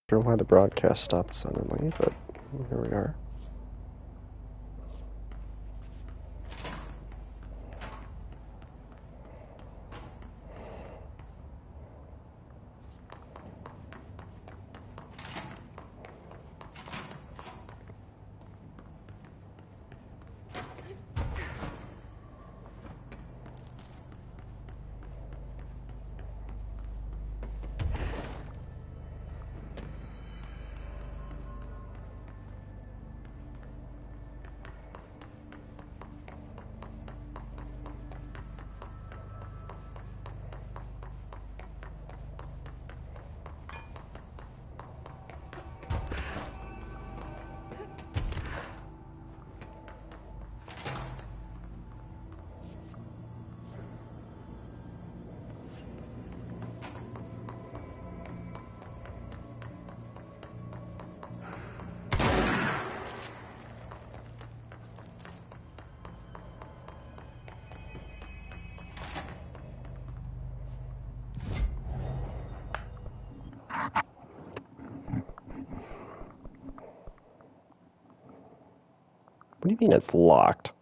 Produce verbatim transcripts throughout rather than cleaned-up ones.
Sure why the broadcast stopped suddenly, but here we are. What do you mean it's locked?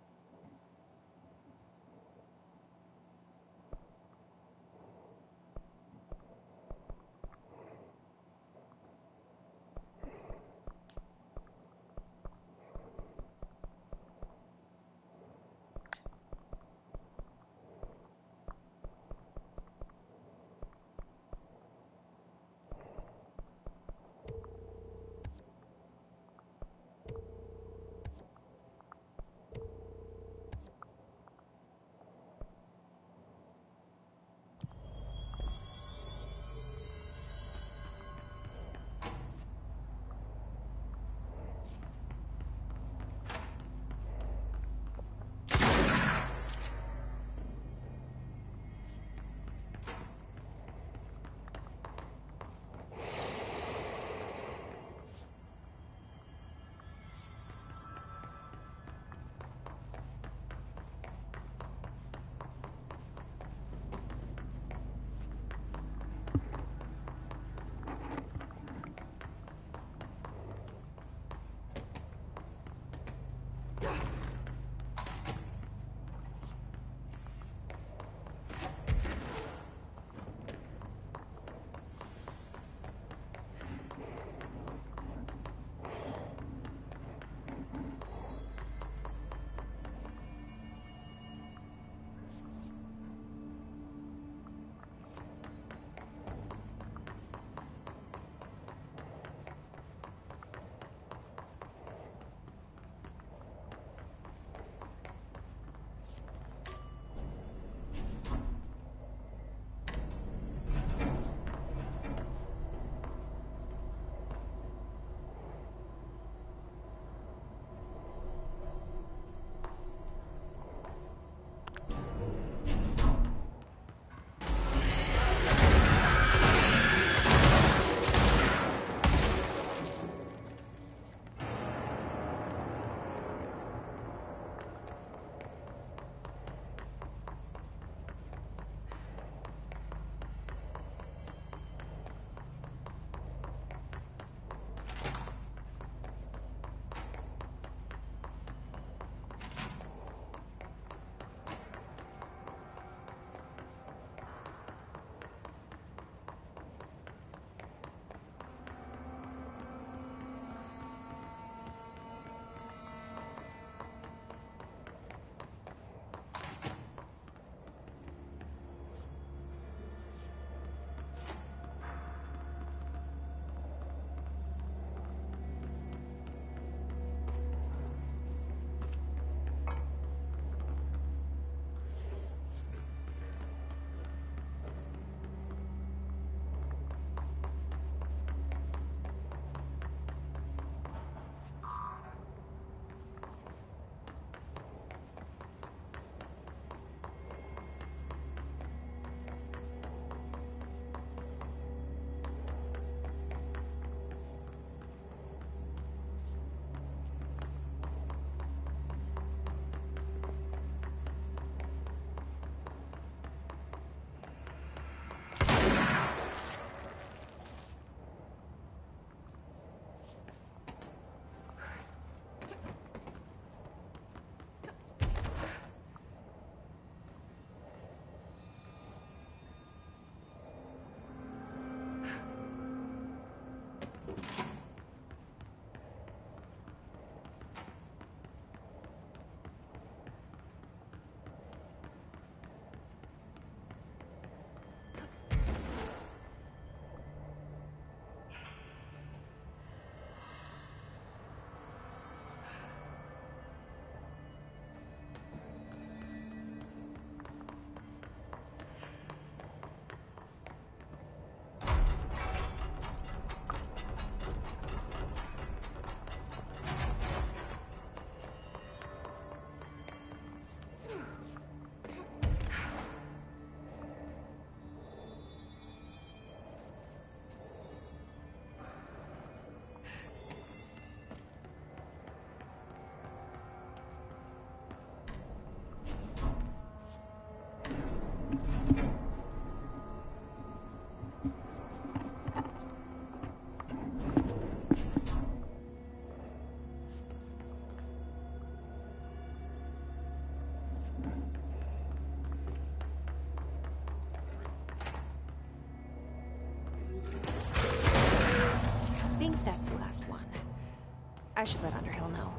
last one. I should let Underhill know.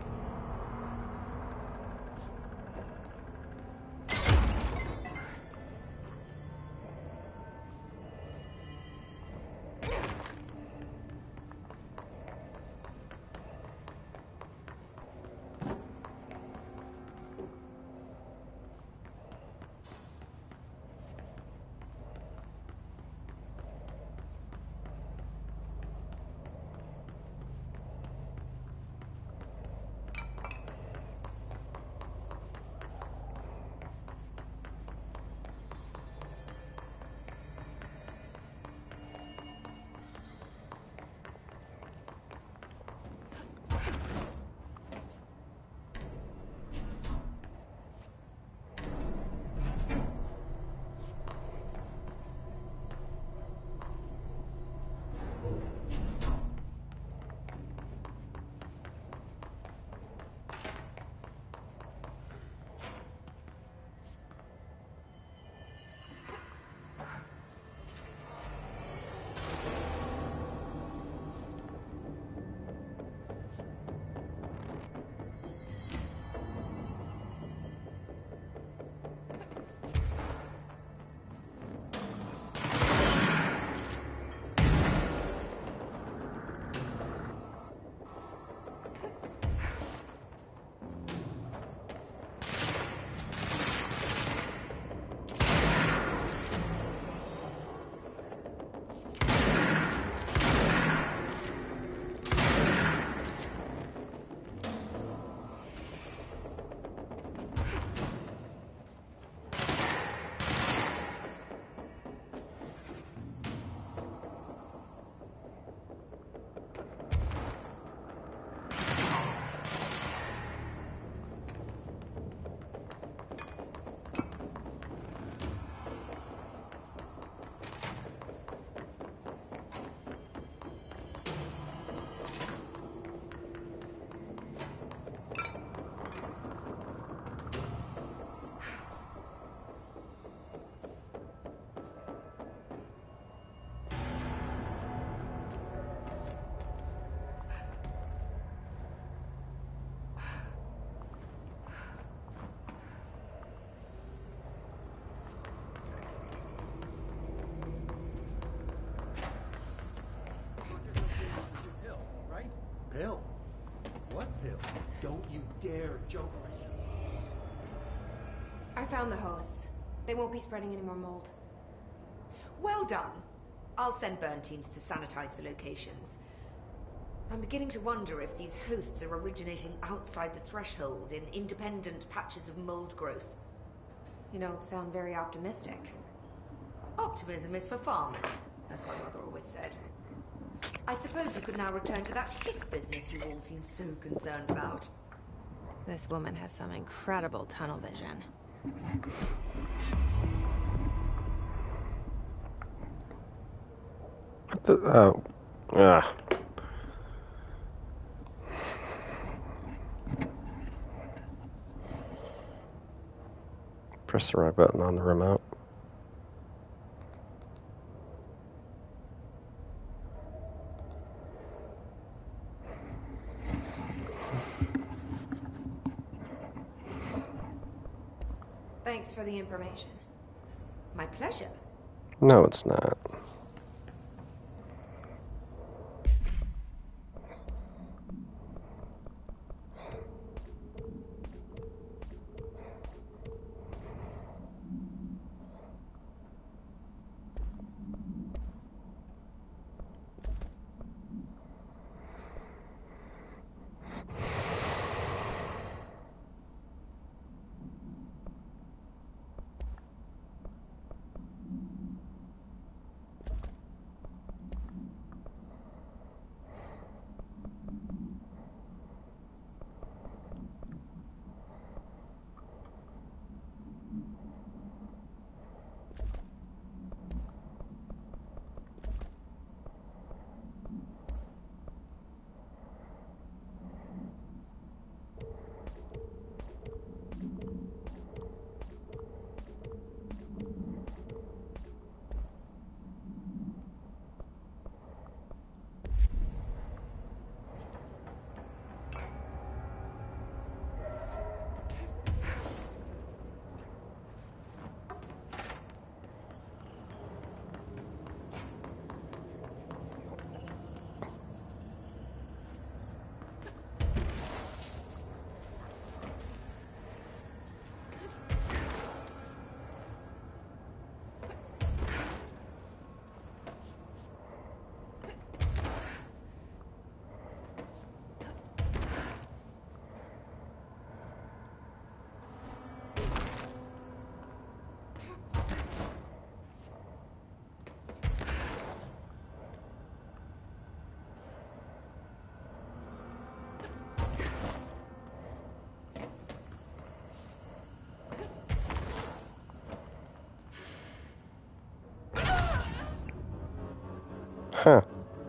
Pill? What pill? Don't you dare joke right now. I found the hosts. They won't be spreading any more mold. Well done. I'll send burn teams to sanitize the locations. I'm beginning to wonder if these hosts are originating outside the threshold in independent patches of mold growth. You don't sound very optimistic. Optimism is for farmers, as my mother always said. I suppose you could now return to that hiss business you all seem so concerned about. This woman has some incredible tunnel vision. The, oh. Ah. Press the right button on the remote. Thanks for the information. My pleasure. No, it's not. Huh.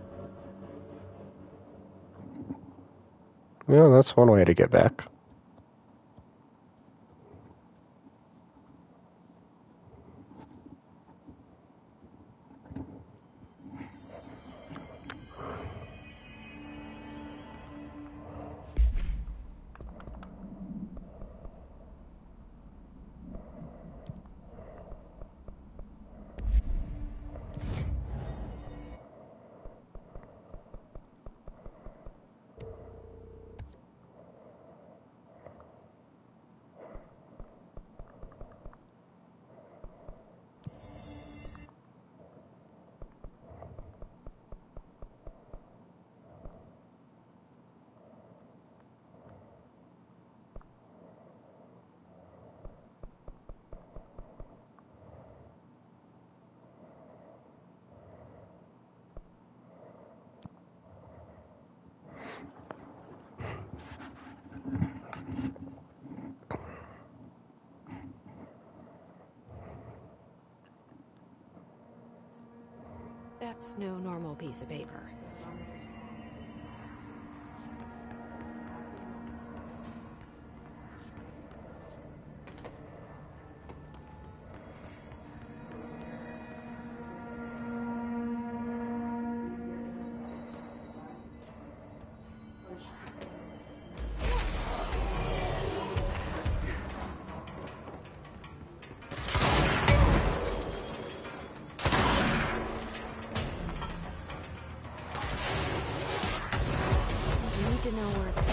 Yeah, that's one way to get back. That's no normal piece of paper. To know where it's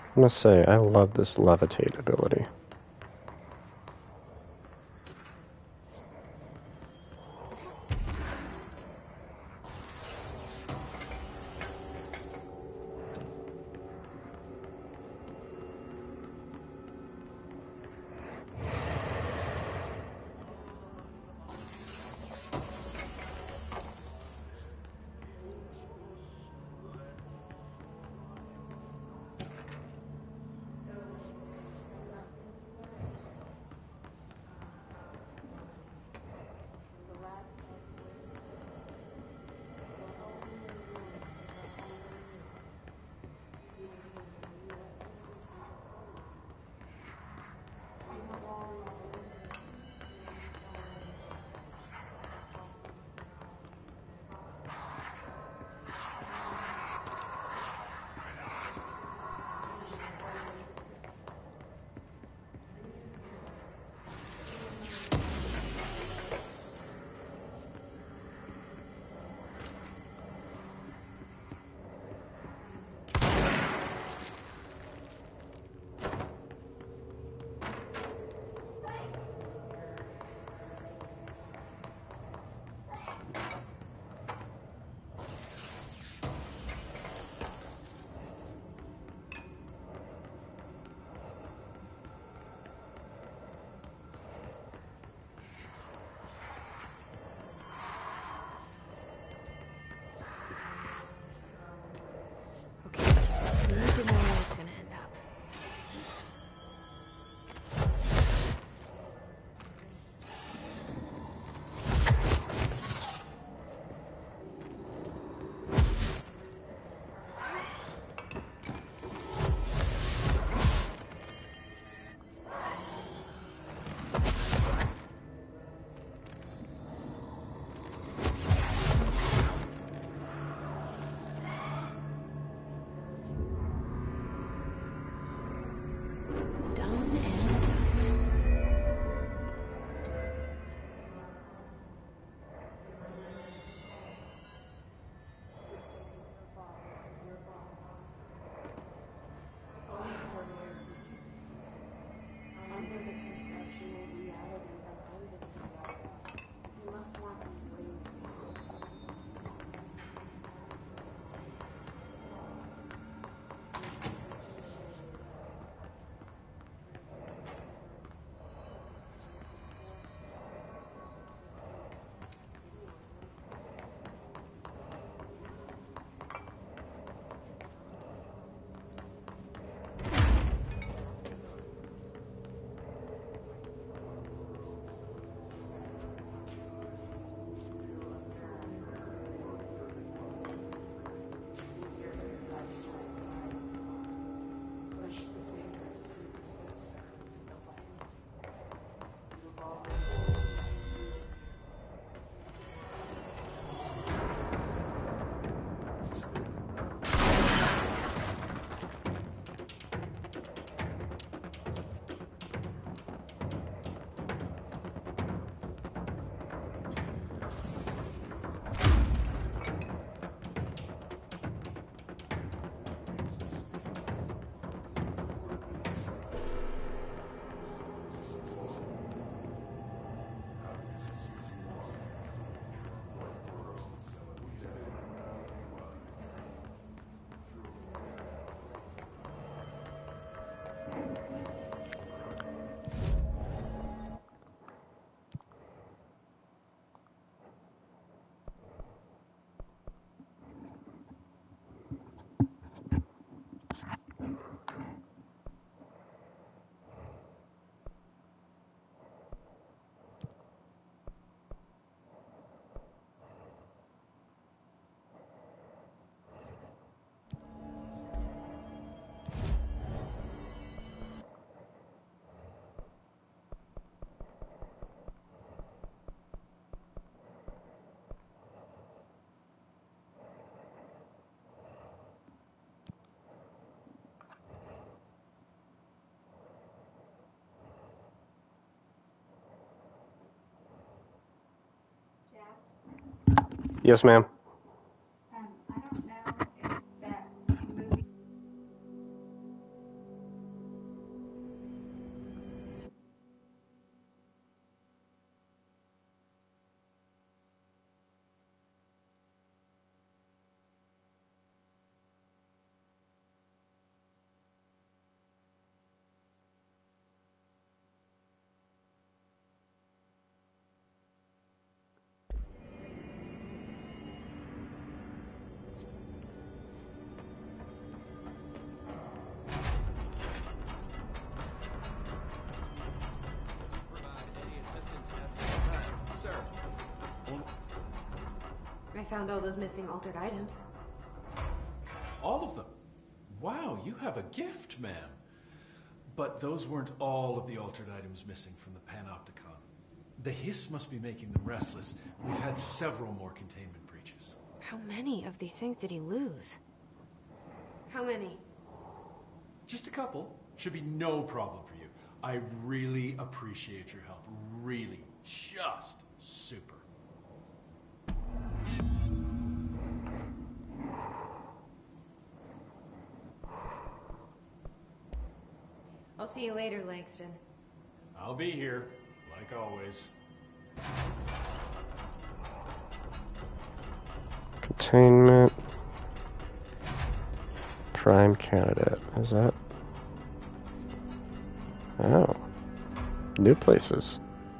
I must say, I love this levitate ability. We need to know where it's gonna end up. Yes, ma'am. Um, I don't know if that movie found all those missing altered items. All of them? Wow, you have a gift, ma'am. But those weren't all of the altered items missing from the Panopticon. The hiss must be making them restless. We've had several more containment breaches. How many of these things did he lose? How many? Just a couple. Should be no problem for you. I really appreciate your help. Really. Just super. I'll see you later, Langston. I'll be here, like always. Containment. Prime candidate. Is that? Oh. New places.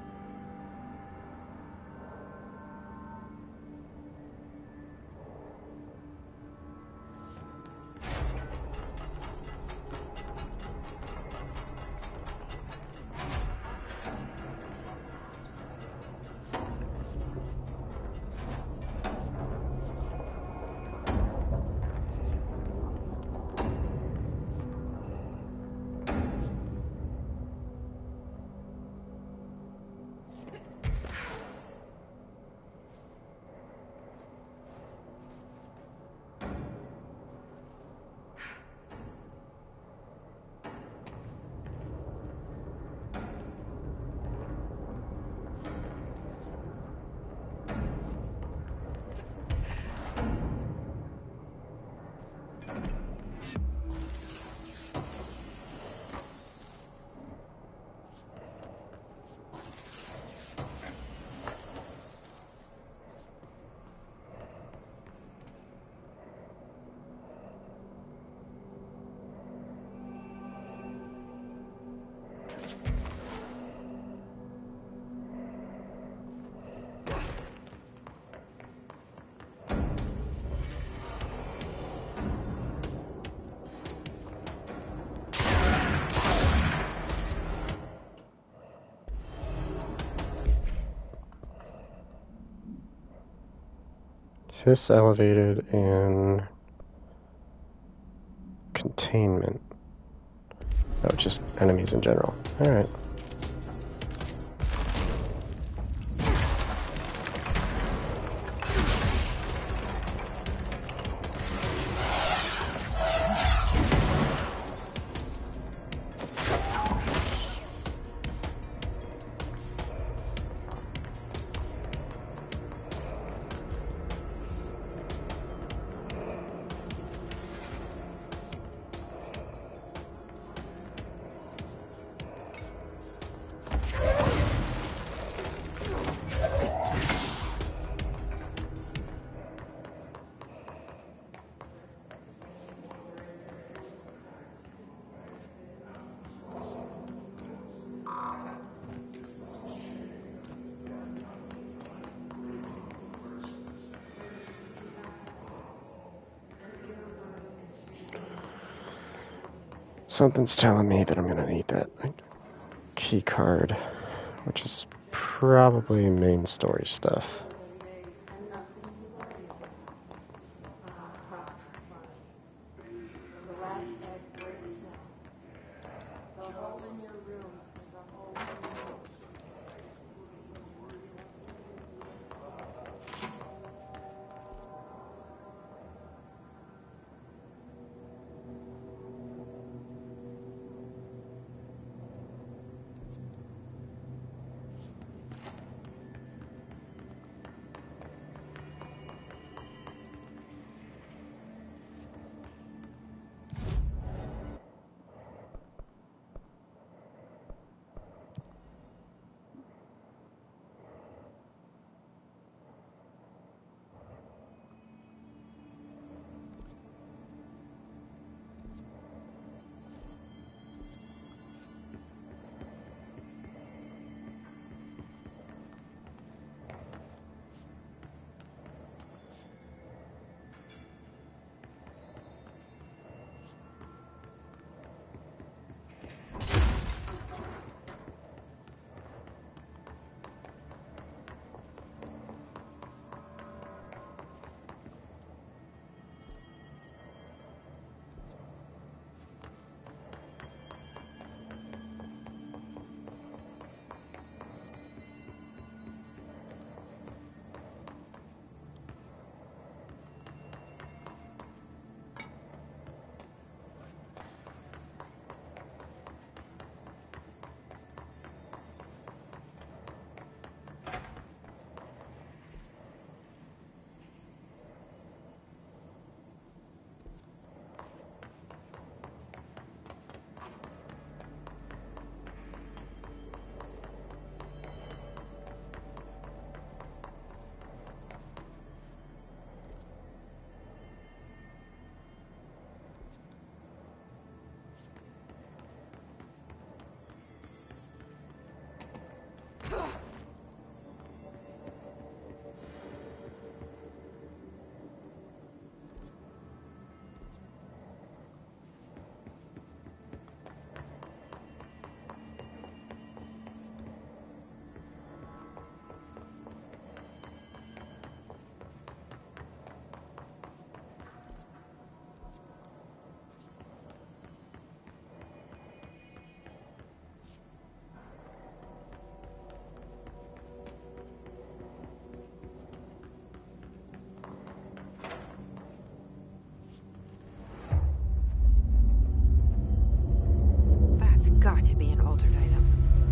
Hiss elevated and containment. Oh, just enemies in general. Alright. Something's telling me that I'm gonna need that key card, which is probably main story stuff. got to be an altered item.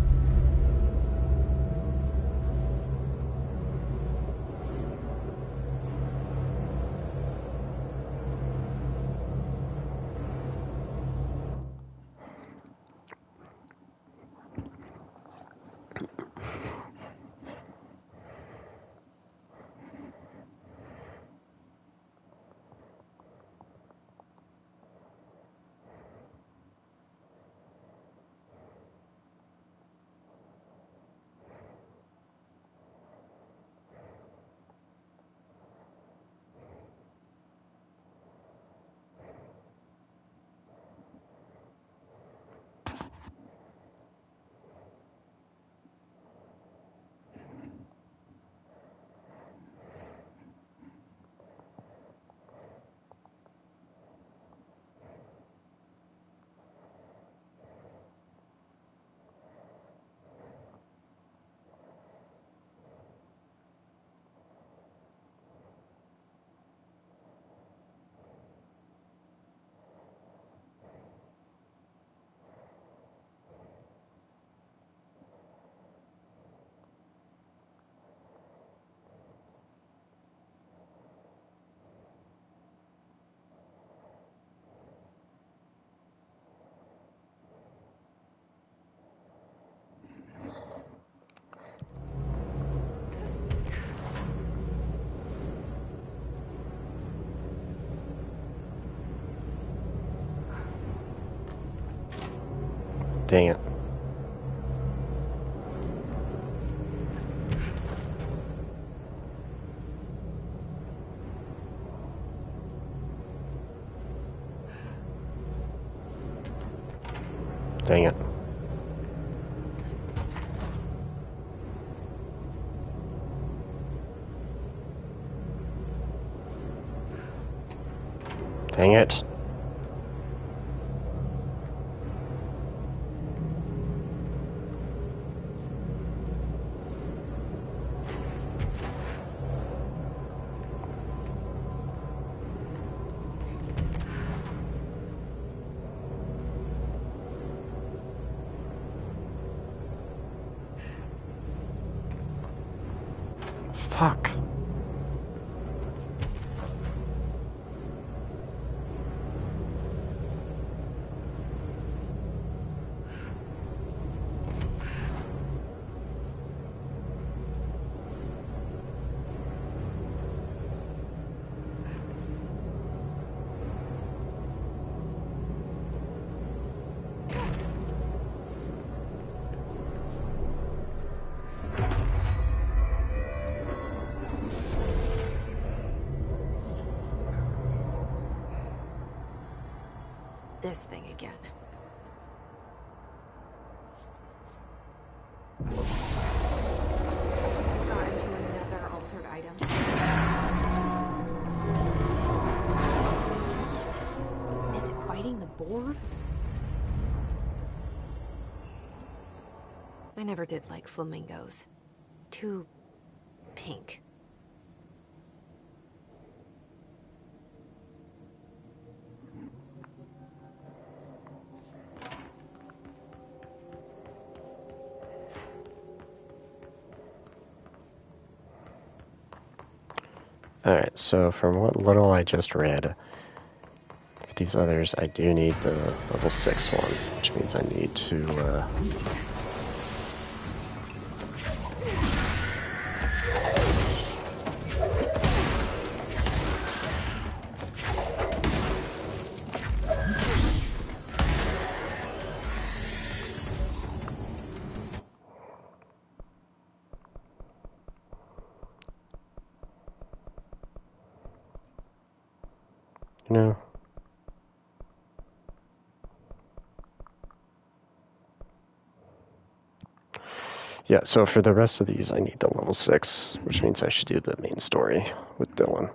Dang it. Dang it. Dang it. Fuck. This thing again. Got into another altered item. What does this thing want? Is it fighting the board? I never did like flamingos. Too pink. Alright, so from what little I just read, for these others, I do need the level six one, which means I need to, uh... you know... Yeah, so for the rest of these, I need the level six, which means I should do the main story with Dylan.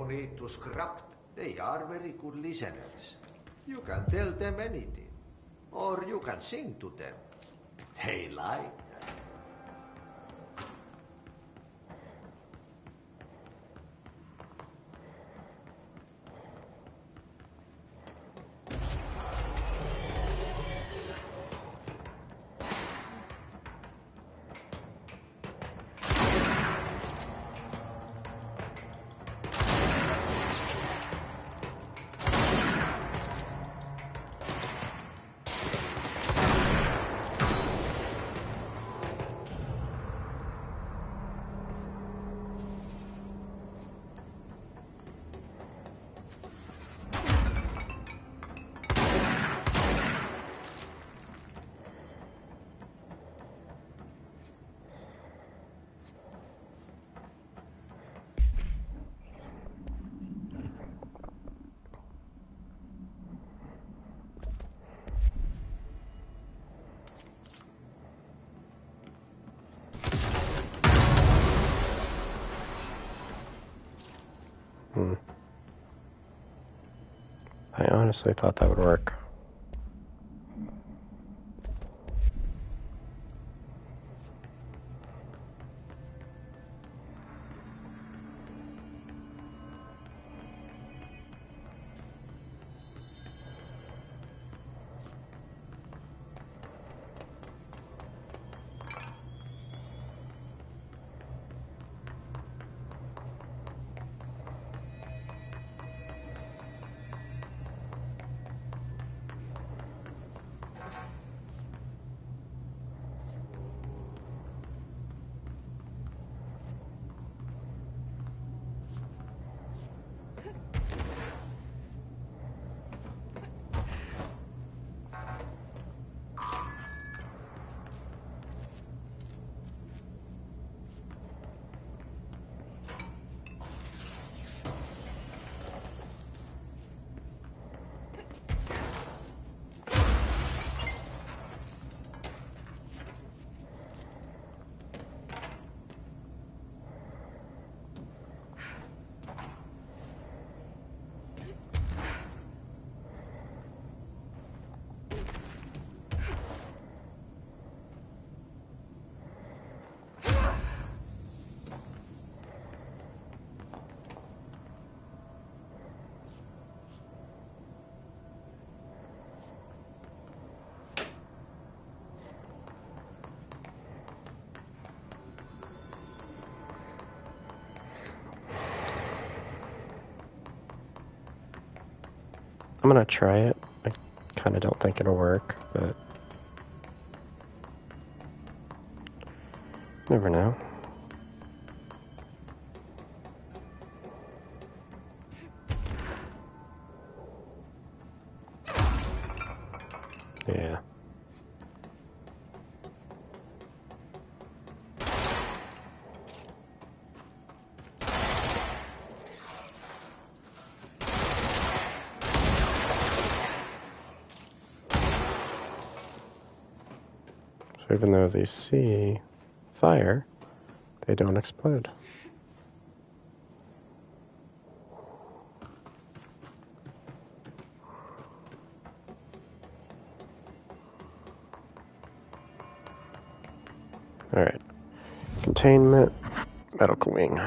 no need to scrap. They are very good listeners. You can tell them anything. Or you can sing to them. They like that. Hmm. I honestly thought that would work. I'm gonna try it. I kind of don't think it'll work, but never know. Yeah. So even though they see fire, they don't explode. Alright. Containment, medical wing.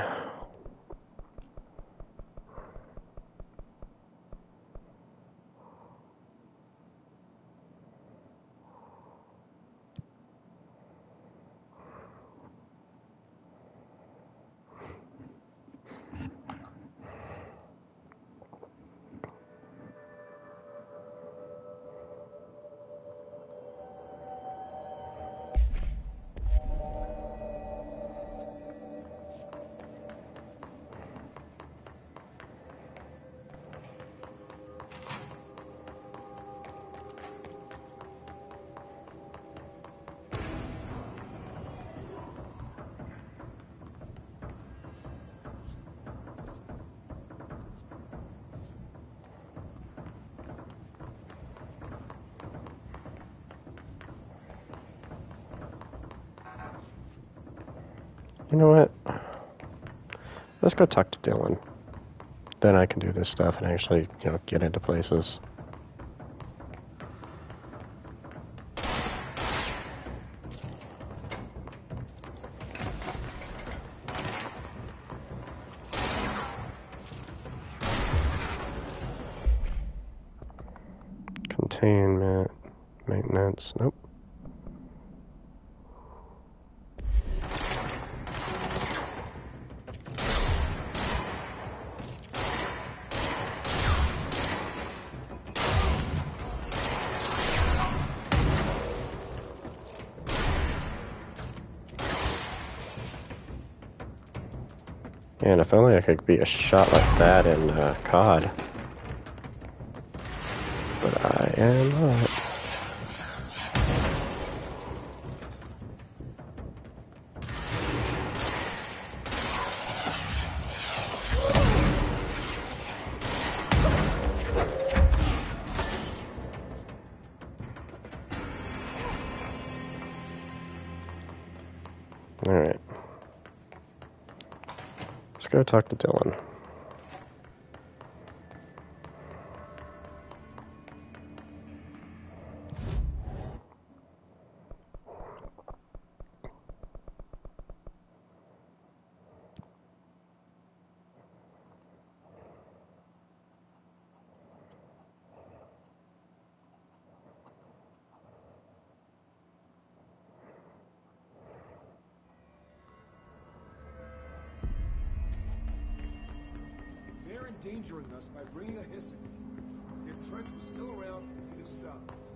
You know what? Let's go talk to Dylan. then I can do this stuff and actually, you know, get into places. Containment, maintenance, nope. And if only I could be a shot like that in uh, C O D. But I am not. Alright. Let's go talk to Dylan. They're endangering us by bringing a hissing. If Trench was still around, he'd have stopped us.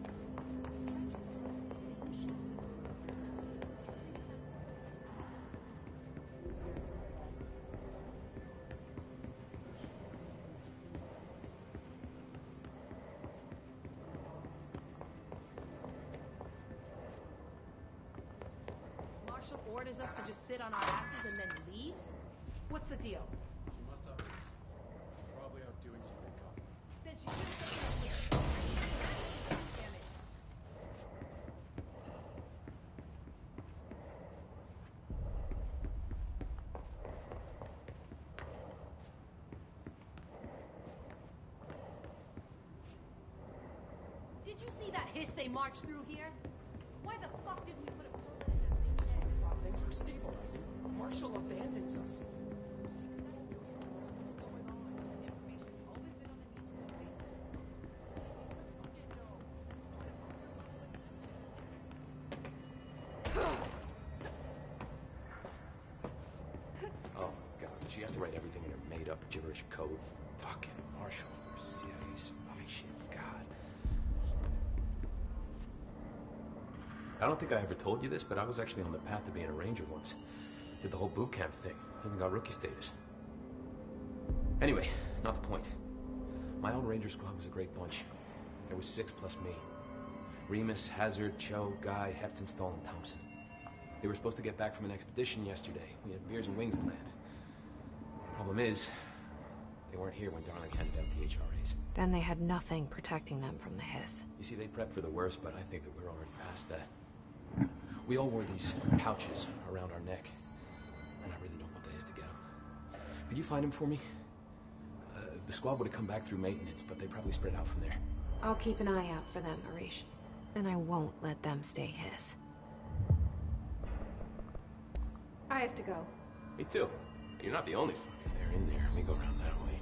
Marshall orders us to just sit on our asses and then leaves? What's the deal? She must have reasons. Probably out doing some recon. Then she should have here. Damn it. Did you see that hiss they marched through here? Why the fuck didn't we put a bullet in that thing's head? Thought things were stabilizing. Marshall abandons us. Oh, God, did she have to write everything in her made-up gibberish code? Fucking Marshall, your C I A spy shit, God. I don't think I ever told you this, but I was actually on the path to being a ranger once. Did the whole boot camp thing. Even got rookie status. Anyway, not the point. My old ranger squad was a great bunch. There was six plus me. Remus, Hazard, Cho, Guy, Heptonstall, and Thompson. They were supposed to get back from an expedition yesterday. We had beers and wings planned. Problem is, they weren't here when Darling handed out the H R As. Then they had nothing protecting them from the hiss. You see, they prepped for the worst, but I think that we're already past that. We all wore these pouches around our neck, and I really don't want the hiss to get them. Could you find them for me? Uh, the squad would have come back through maintenance, but they probably spread out from there. I'll keep an eye out for them, Arish. And I won't let them stay hiss. I have to go. Me too. You're not the only fuckers. They're in there. We go around that way.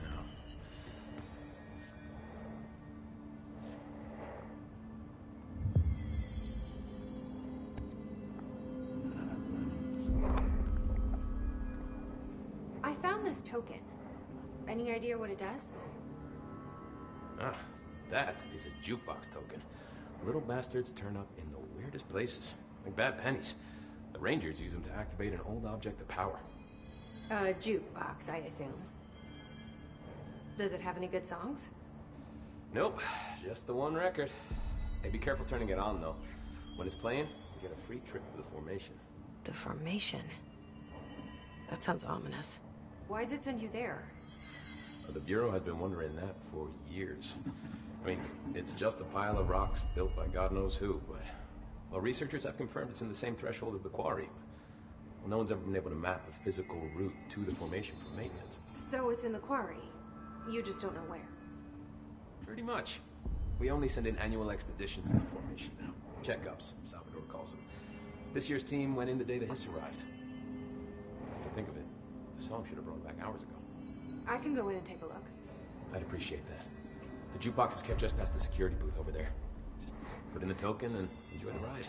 I found this token. Any idea what it does? Ah, that is a jukebox token. Little bastards turn up in the weirdest places, like bad pennies. The Rangers use them to activate an old object of power. A jukebox, I assume. Does it have any good songs? Nope, just the one record. Hey, be careful turning it on, though. When it's playing, you get a free trip to the formation. The formation? That sounds ominous. Why does it send you there? The Bureau has been wondering that for years. I mean, it's just a pile of rocks built by God knows who, but... Well, researchers have confirmed it's in the same threshold as the quarry. Well, no one's ever been able to map a physical route to the formation for maintenance. So it's in the quarry. You just don't know where. Pretty much. We only send in annual expeditions to the formation now. Checkups, Salvador calls them. This year's team went in the day the Hiss arrived. Come to think of it, the song should have brought back hours ago. I can go in and take a look. I'd appreciate that. The jukebox is kept just past the security booth over there. Just put in a token and enjoy the ride.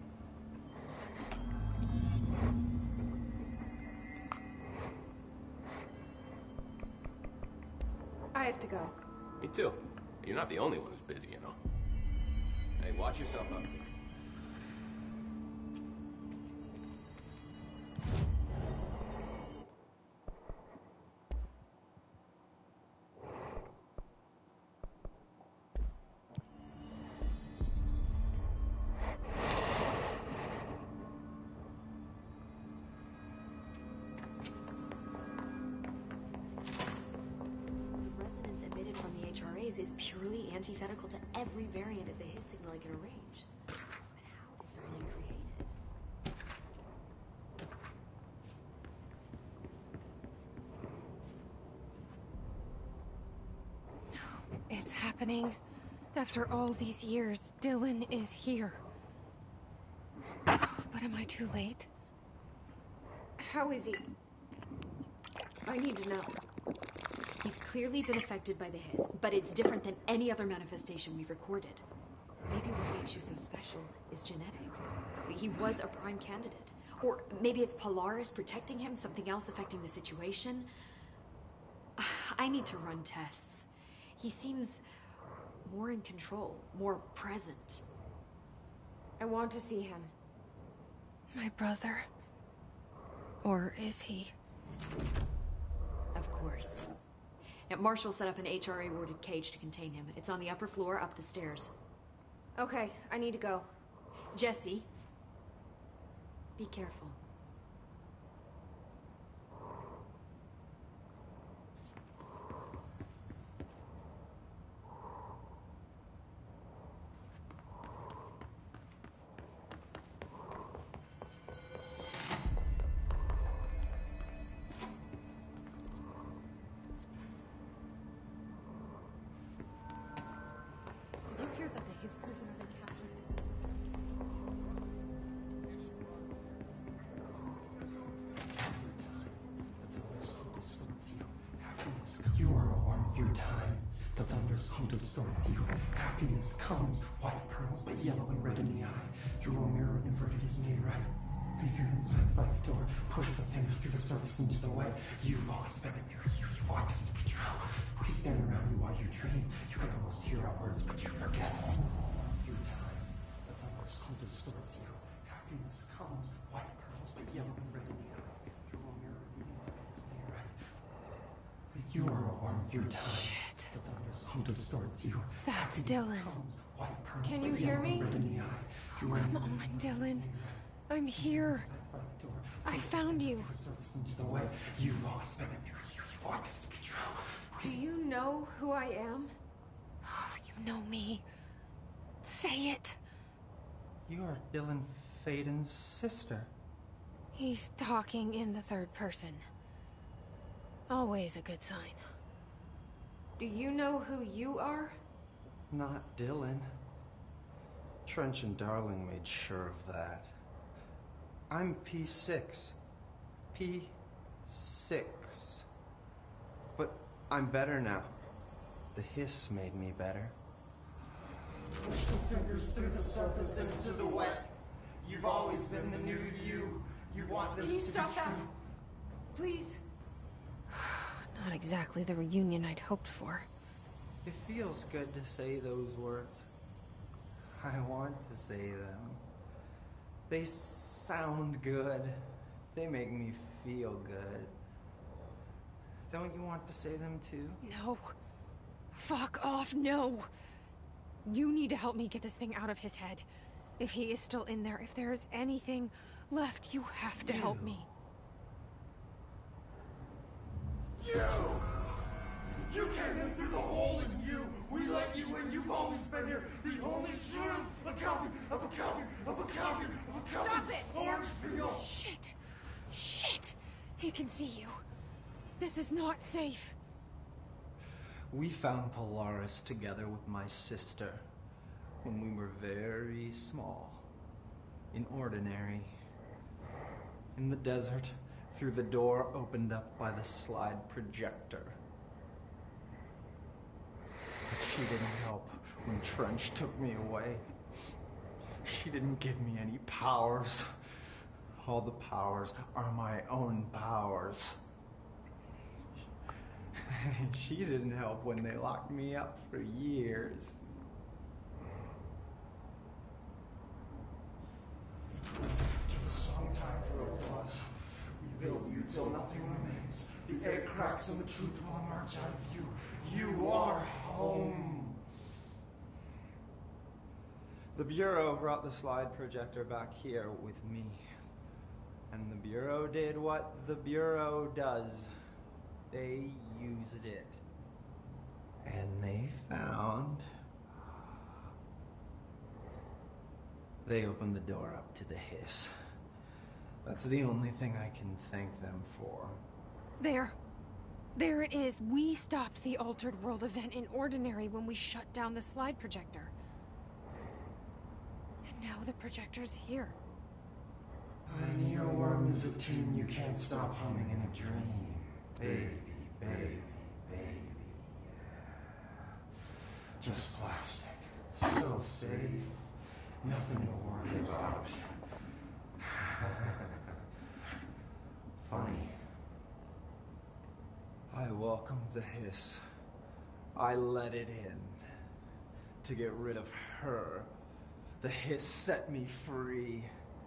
I have to go. Me too. You're not the only one who's busy, you know. Hey, watch yourself out there. Is purely antithetical to every variant of the Hiss signal I can arrange. But how did Darling create it? It's happening. After all these years, Dylan is here. But am I too late? How is he? I need to know. He's clearly been affected by the Hiss, but it's different than any other manifestation we've recorded. Maybe what makes you so special is genetic. He was a prime candidate. Or maybe it's Polaris protecting him, something else affecting the situation. I need to run tests. He seems more in control, more present. I want to see him. My brother? Or is he? Of course. Now, Marshall set up an H R A-warded cage to contain him. It's on the upper floor, up the stairs. Okay, I need to go. Jesse, be careful. Did you hear that the Hiss prisoner they captured is You are a warmth through time. The thunder's hum distorts you. Happiness comes, white pearls, but yellow and red in the eye. Through a mirror inverted is made right. Leave your insides by the door. Push the fingers through the surface into the way. You've always been in your you. You want this to be true. We stand around you while you dream. You can almost hear our words, but you forget. Through time, the thunder's hum distorts you. Happiness comes, white pearls, but yellow and red in the eye. Through a mirror inverted is made right. You are a worm through time. Shit. The thunder's hum distorts you. That's Dylan. Can you hear me? Oh, come on, Dylan. I'm here. I found you. You've always been in your you. You want this to be true. Do you know who I am? Oh, you know me. Say it. You are Dylan Faden's sister. He's talking in the third person. Always a good sign. Do you know who you are? Not Dylan. Trench and Darling made sure of that. I'm P six. P six. But I'm better now. The Hiss made me better. Push the fingers through the surface into the wet. You've always been the new you. You want this Can you to stop be that? true. Please? Not exactly the reunion I'd hoped for. It feels good to say those words. I want to say them. They sound good. They make me feel good. Don't you want to say them too? No. Fuck off, no. You need to help me get this thing out of his head. If he is still in there, if there is anything left, you have to help me. You! You came in through the hole in you! We let you in, you've always been here! The only truth! A copy of a copy of a copy of a copy! Stop it! Orange peel! Shit! He can see you. This is not safe. We found Polaris together with my sister when we were very small, in Ordinary, in the desert, through the door opened up by the slide projector. But she didn't help when Trench took me away. She didn't give me any powers. All the powers are my own powers. She didn't help when they locked me up for years. To the song time for applause, we build you till nothing remains. The egg cracks and the truth will emerge out of you. You are home. The Bureau brought the slide projector back here with me. And the Bureau did what the Bureau does. They used it. And they found... They opened the door up to the hiss. That's the only thing I can thank them for. There. There it is. We stopped the Altered World event in Ordinary when we shut down the slide projector. And now the projector's here. An earworm is a tune you can't stop humming in a dream. Baby, baby, baby, yeah. Just plastic. So safe. Nothing to worry about. Funny. I welcomed the hiss. I let it in. To get rid of her. The hiss set me free.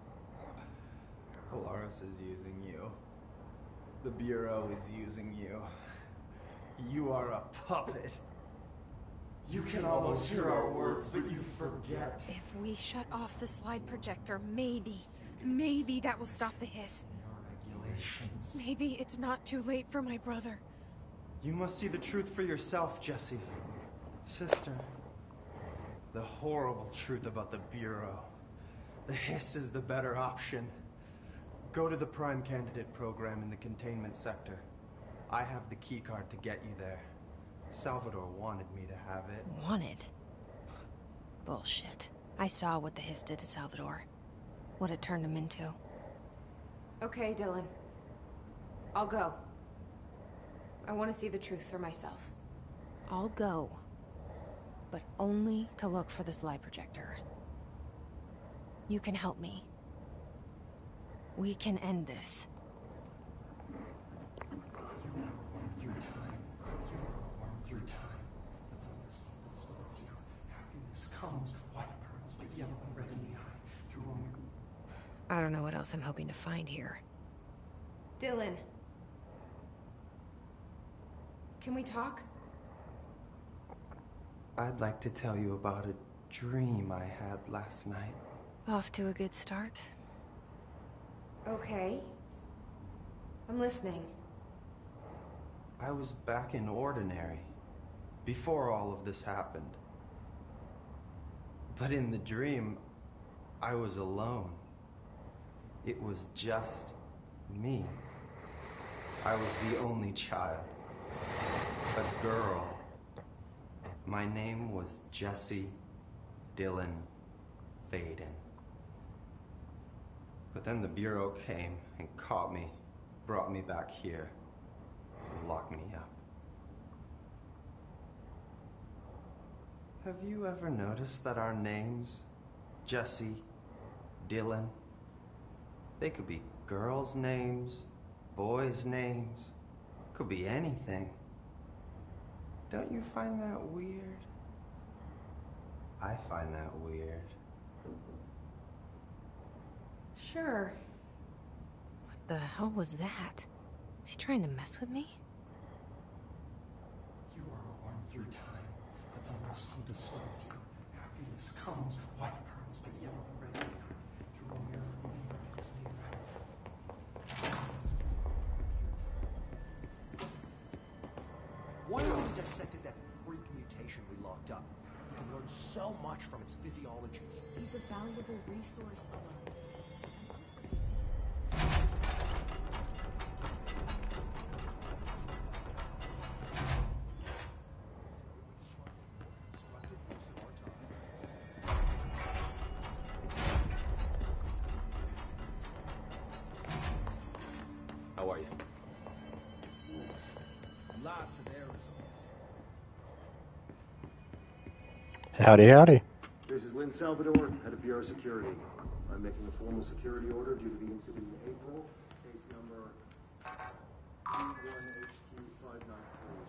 Polaris is using you. The Bureau is using you. You are a puppet. You can almost hear our words, but you forget. If we shut off the slide projector, maybe, maybe that will stop the hiss. Your regulations. Maybe it's not too late for my brother. You must see the truth for yourself, Jesse. Sister. The horrible truth about the Bureau. The hiss is the better option. Go to the Prime Candidate program in the containment sector. I have the keycard to get you there. Salvador wanted me to have it. Wanted? Bullshit. I saw what the hiss did to Salvador. What it turned him into. Okay, Dylan. I'll go. I want to see the truth for myself. I'll go. But only to look for the slide projector. You can help me. We can end this. You are a worm through time. You are a worm through time. The thunder splits you. Happiness comes. White burns, but yellow and red in the eye. Through a... I don't know what else I'm hoping to find here. Dylan. Can we talk? I'd like to tell you about a dream I had last night. Off to a good start. Okay. I'm listening. I was back in Ordinary, before all of this happened. But in the dream, I was alone. It was just me. I was the only child. A girl. My name was Jesse Dylan Faden. But then the Bureau came and caught me, brought me back here, and locked me up. Have you ever noticed that our names, Jesse, Dylan, they could be girls' names, boys' names, could be anything. Don't you find that weird? I find that weird. Sure. What the hell was that? Is he trying to mess with me? You are a worm through time. The thunder's home distorts you. Happiness comes. White burns, but yellow and red. Through a mirror of universe made right. Why have we dissected that freak mutation we locked up? We can learn so much from its physiology. He's a valuable resource, Alon. lots of aerosols. Howdy, howdy. This is Win Salvador, head of P R Security. I'm making a formal security order due to the incident in April. Case number T one H Q five nine three.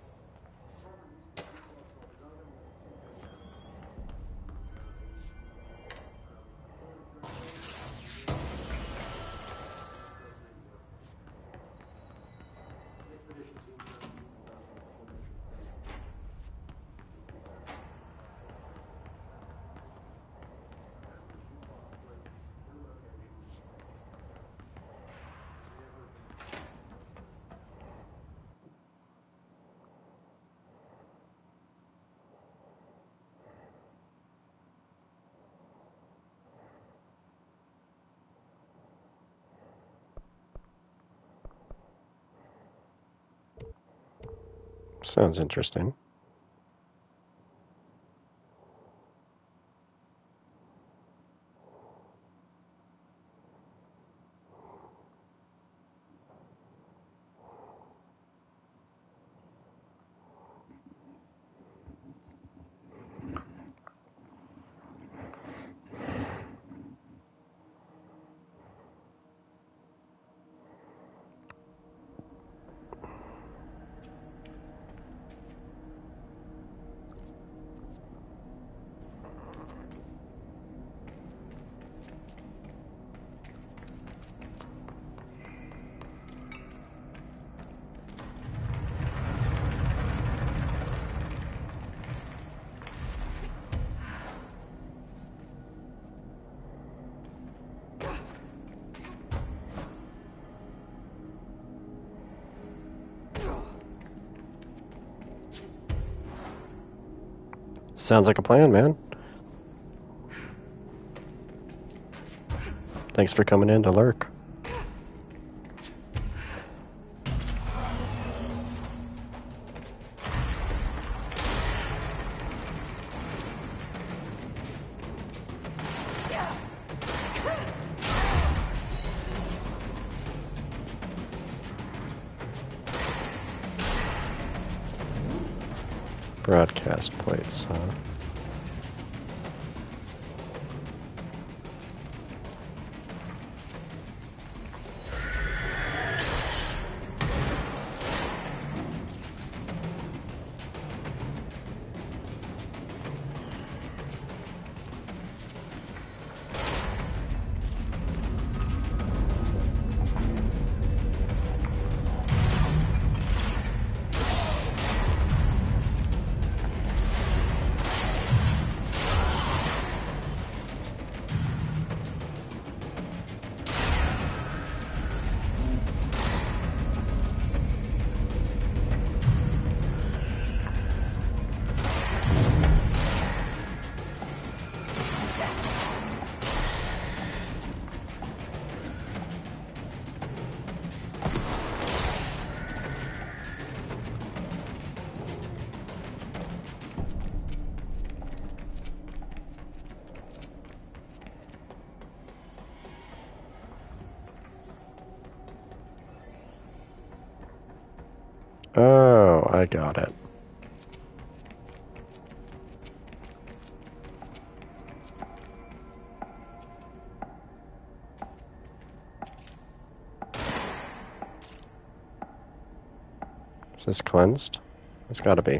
Sounds interesting. Sounds like a plan, man. Thanks for coming in to lurk. Broadcast plates, huh? Oh, I got it. Is this cleansed? It's gotta be.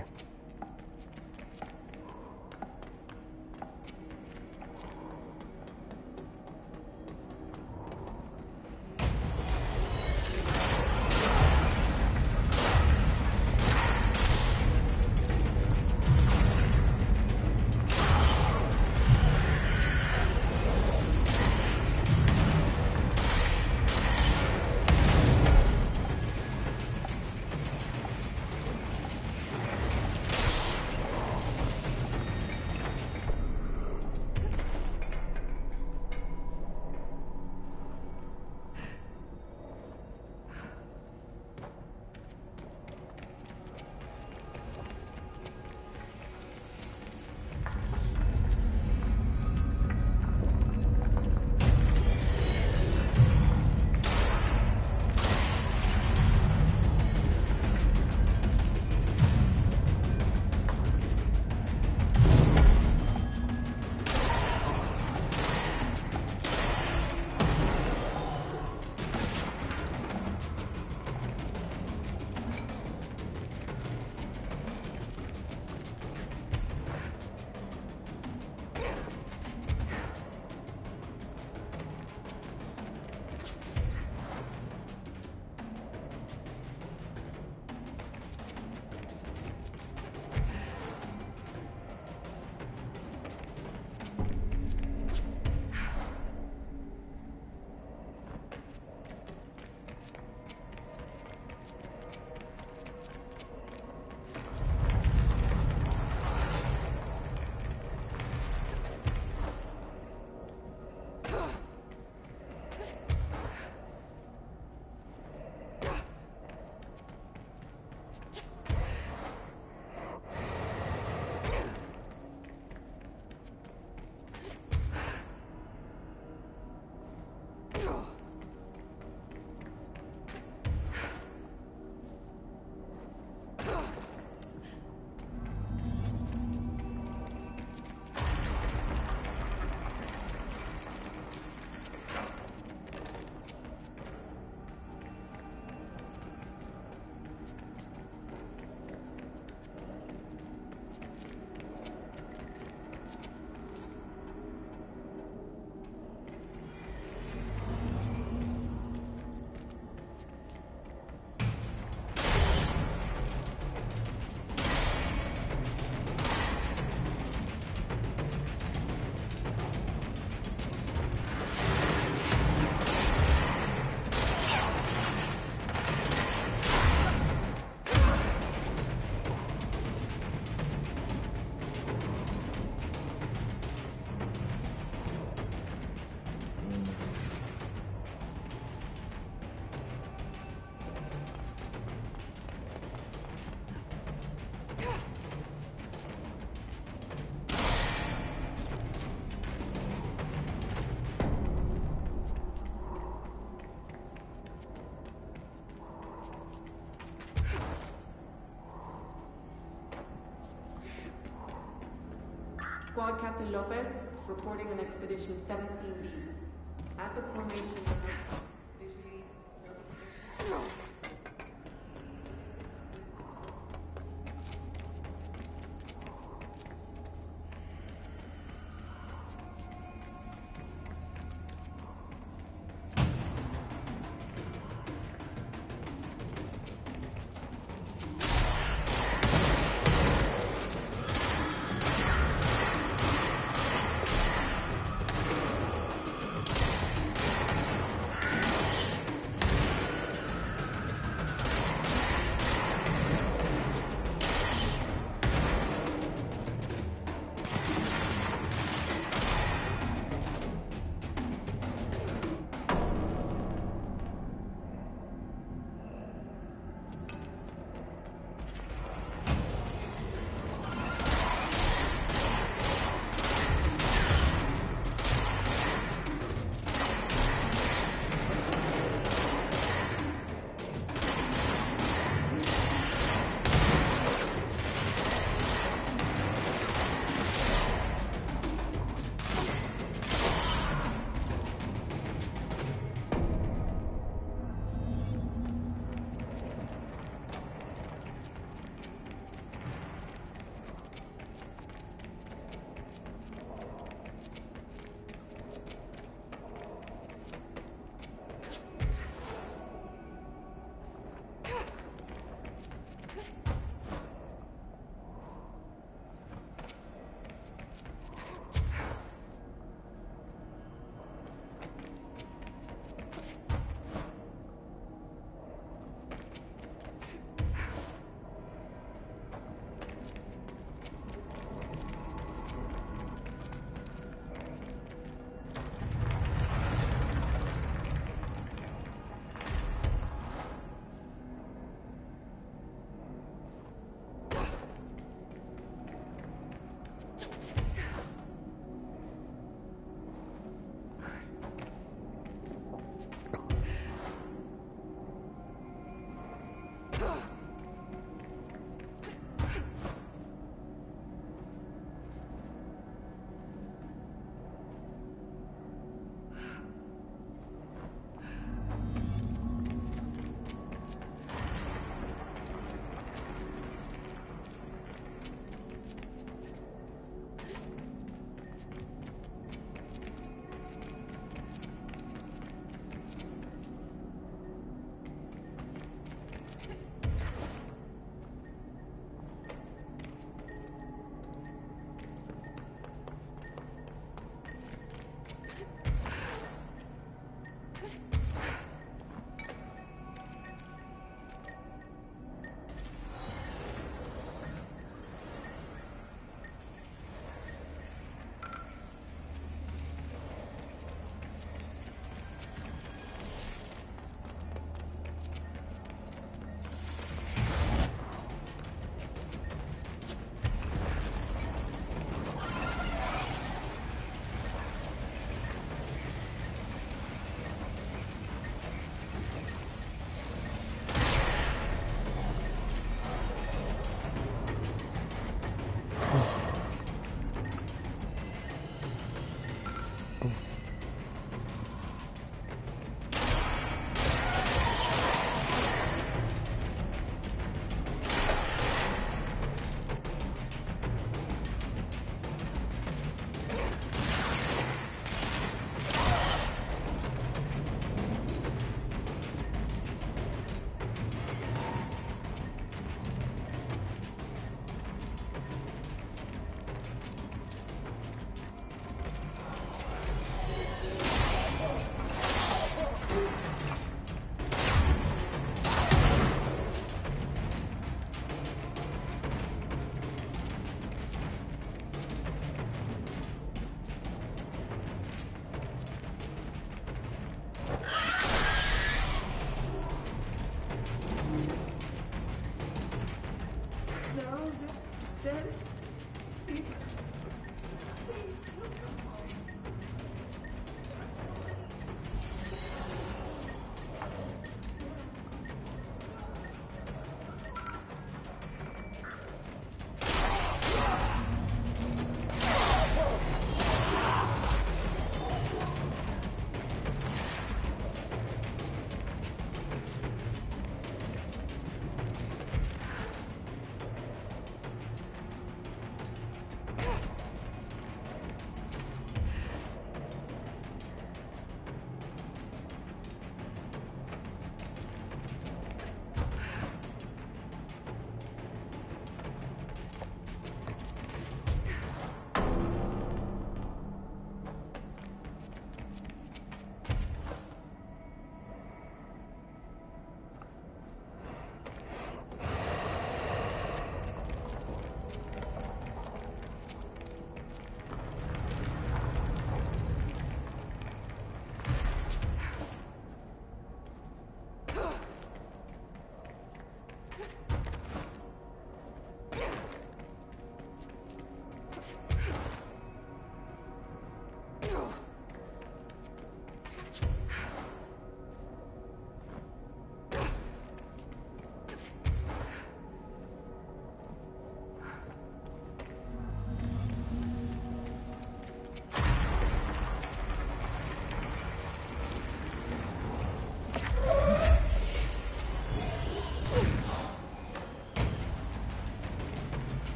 Squad Captain Lopez, reporting on Expedition seventeen B. At the formation, visually notice.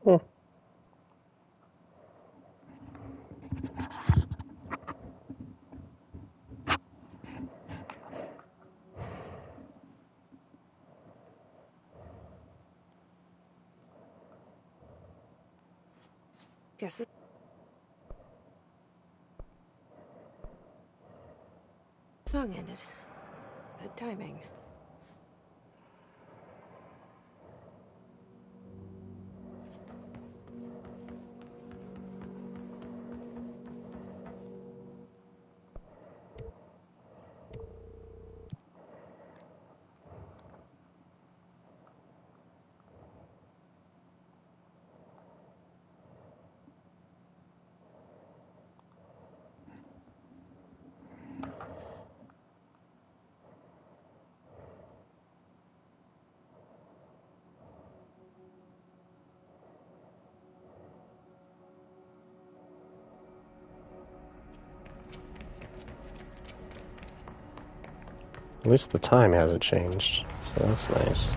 Hmm. Guess it. Song ended. Good timing. At least the time hasn't changed, so that's nice.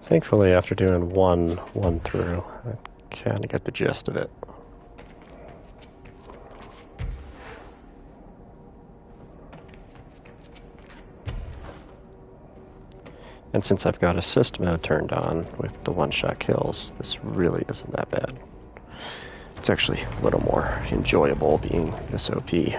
Thankfully, after doing one one through, I kind of get the gist of it. And since I've got assist mode turned on with the one-shot kills, this really isn't that bad. It's actually a little more enjoyable being this O P.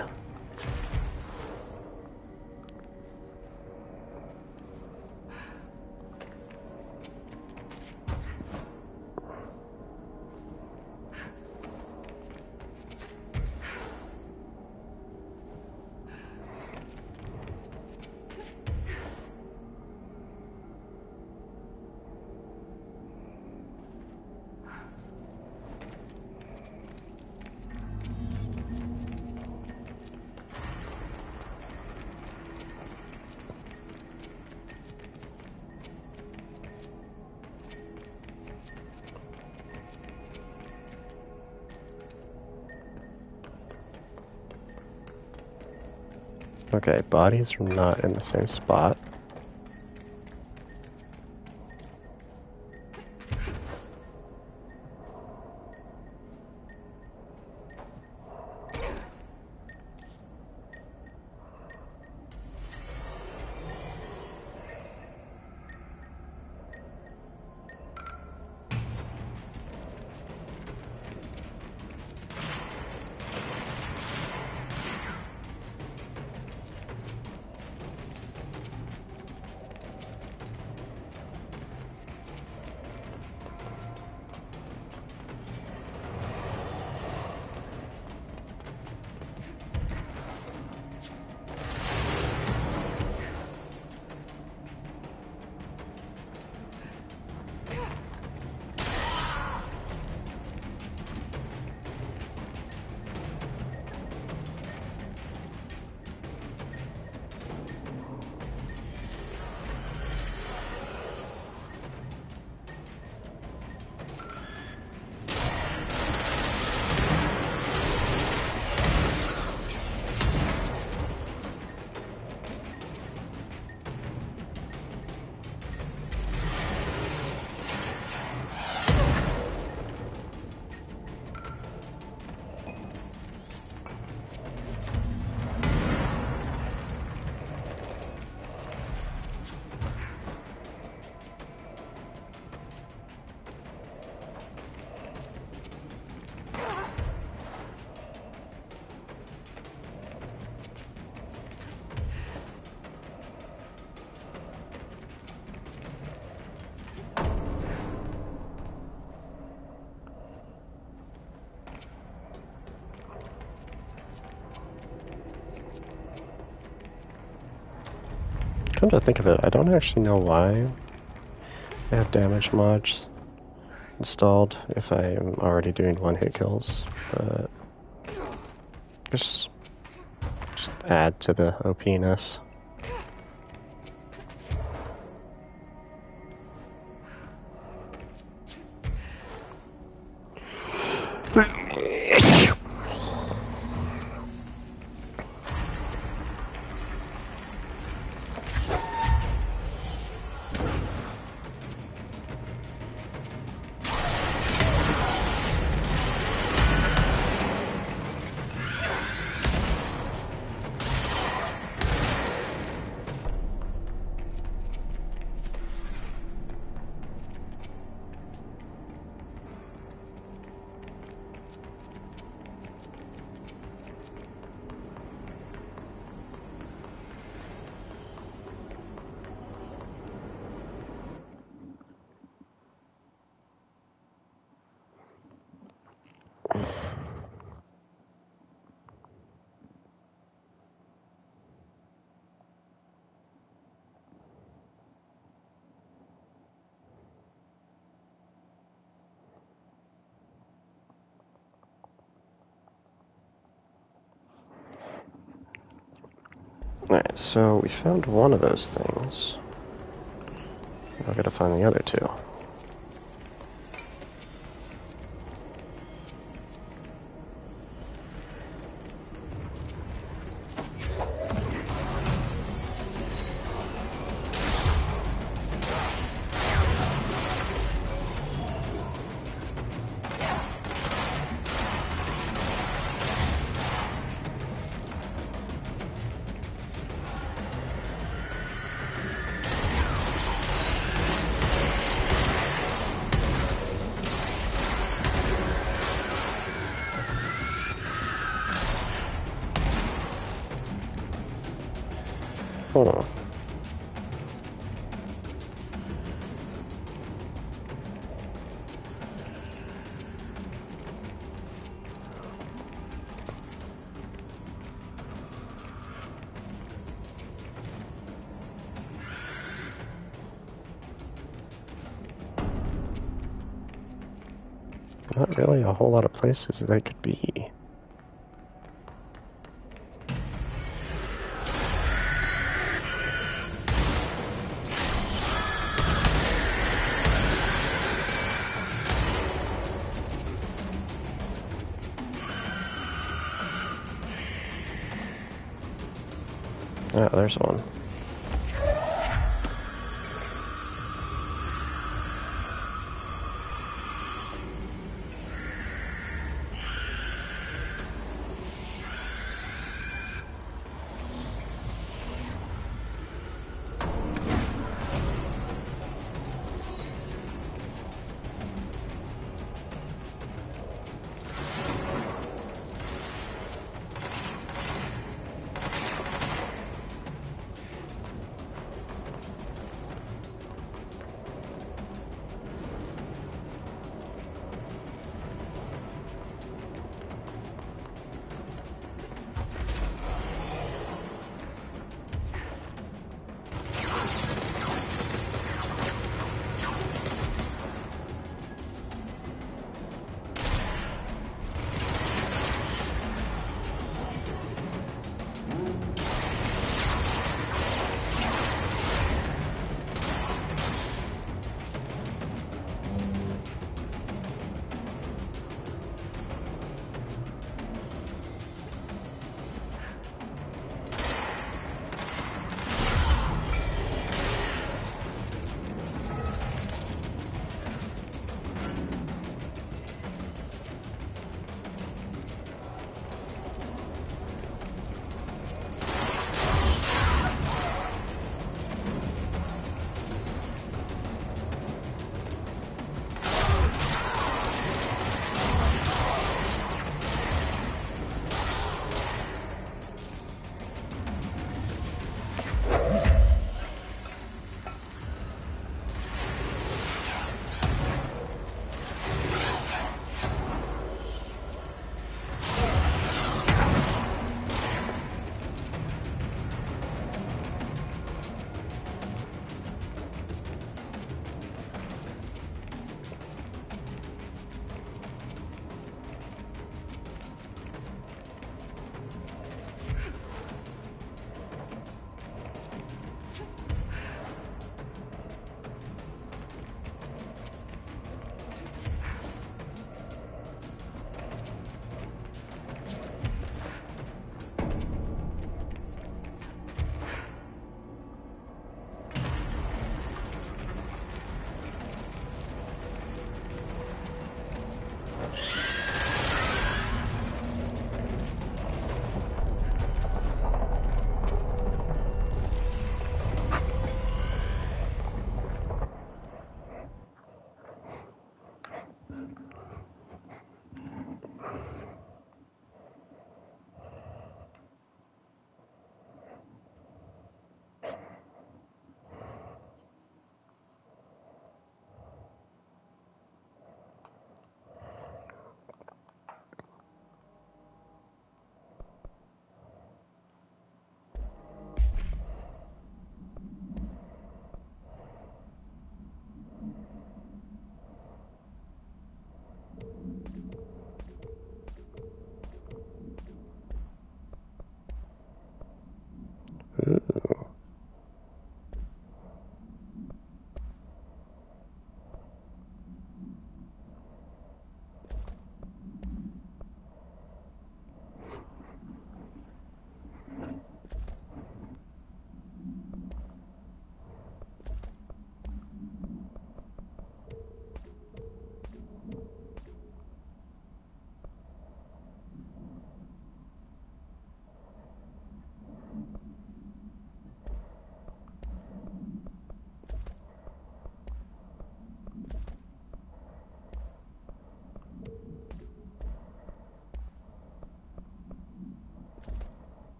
Okay, bodies are not in the same spot. Come to think of it, I don't actually know why I have damage mods installed if I am already doing one-hit kills, but just, just add to the O P-ness. Alright, so we found one of those things. I've got to find the other two. Huh. Not really a whole lot of places they could be. Oh, there's one.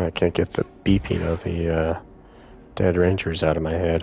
I can't get the beeping of the uh, dead rangers out of my head.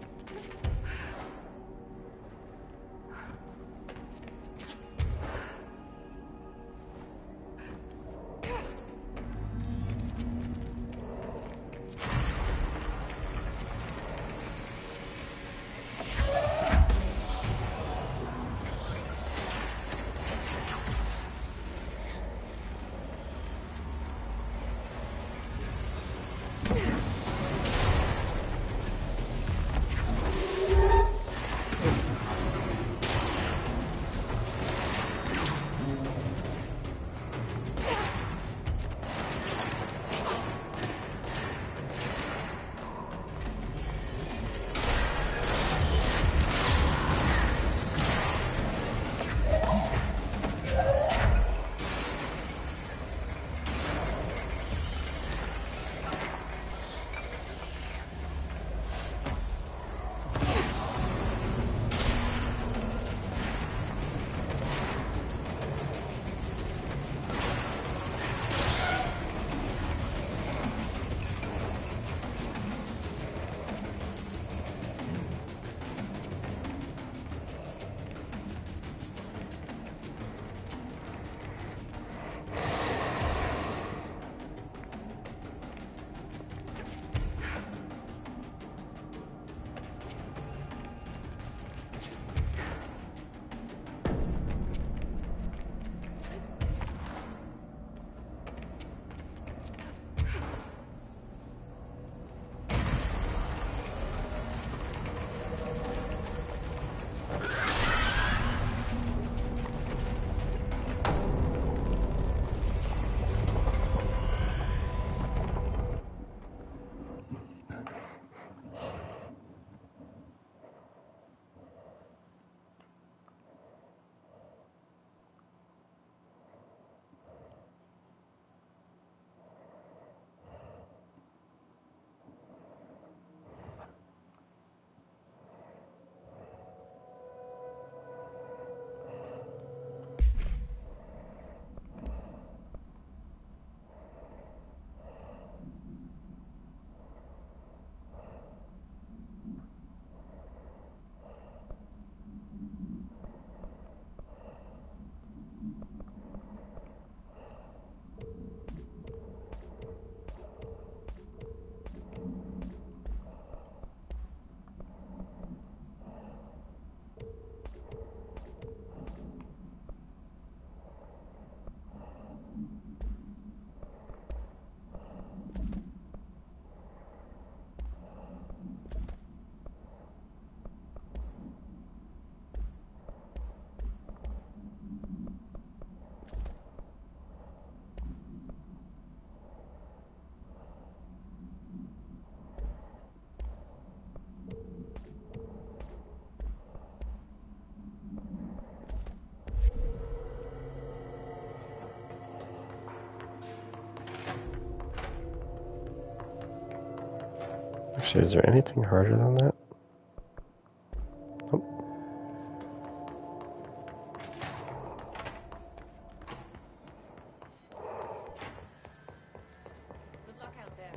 Actually, is there anything harder than that? Nope. Good luck out there.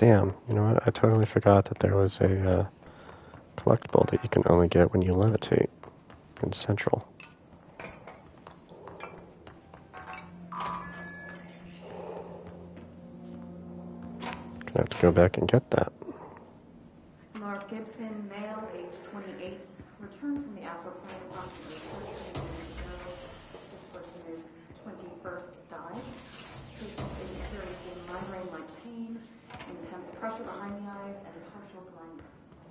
damn, you know what? I totally forgot that there was a uh, collectible that you can only get when you levitate in Central. Gonna have to go back and get that. Mark Gibson, male, age twenty-eight, returned from the astral plane approximately fourteen minutes ago. This person is twenty-first died. Patient is experiencing migraine-like pain, intense pressure behind the eyes, and partial blindness.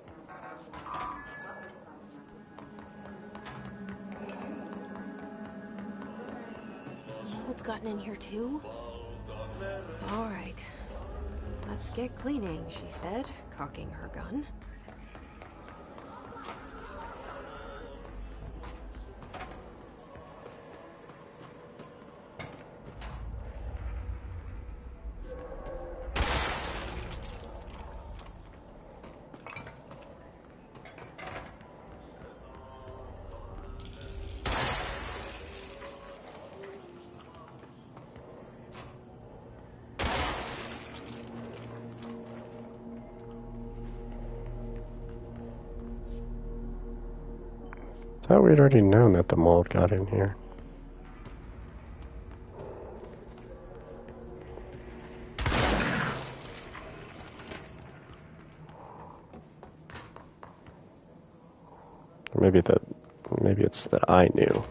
Mold's gotten in here too? All right. Let's get cleaning, she said, cocking her gun. I thought we'd already known that the mold got in here. Or maybe that, maybe it's that I knew.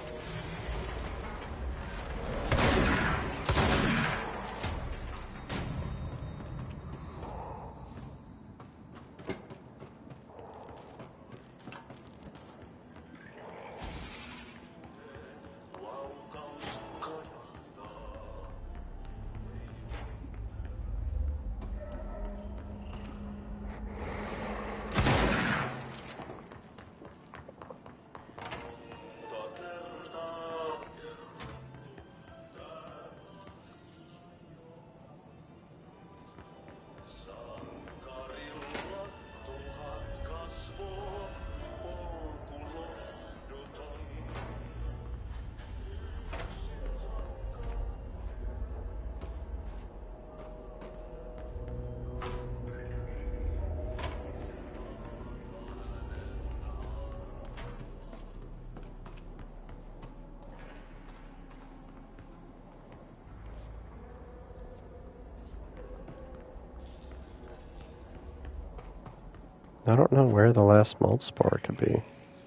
I don't know where the last mold spore could be.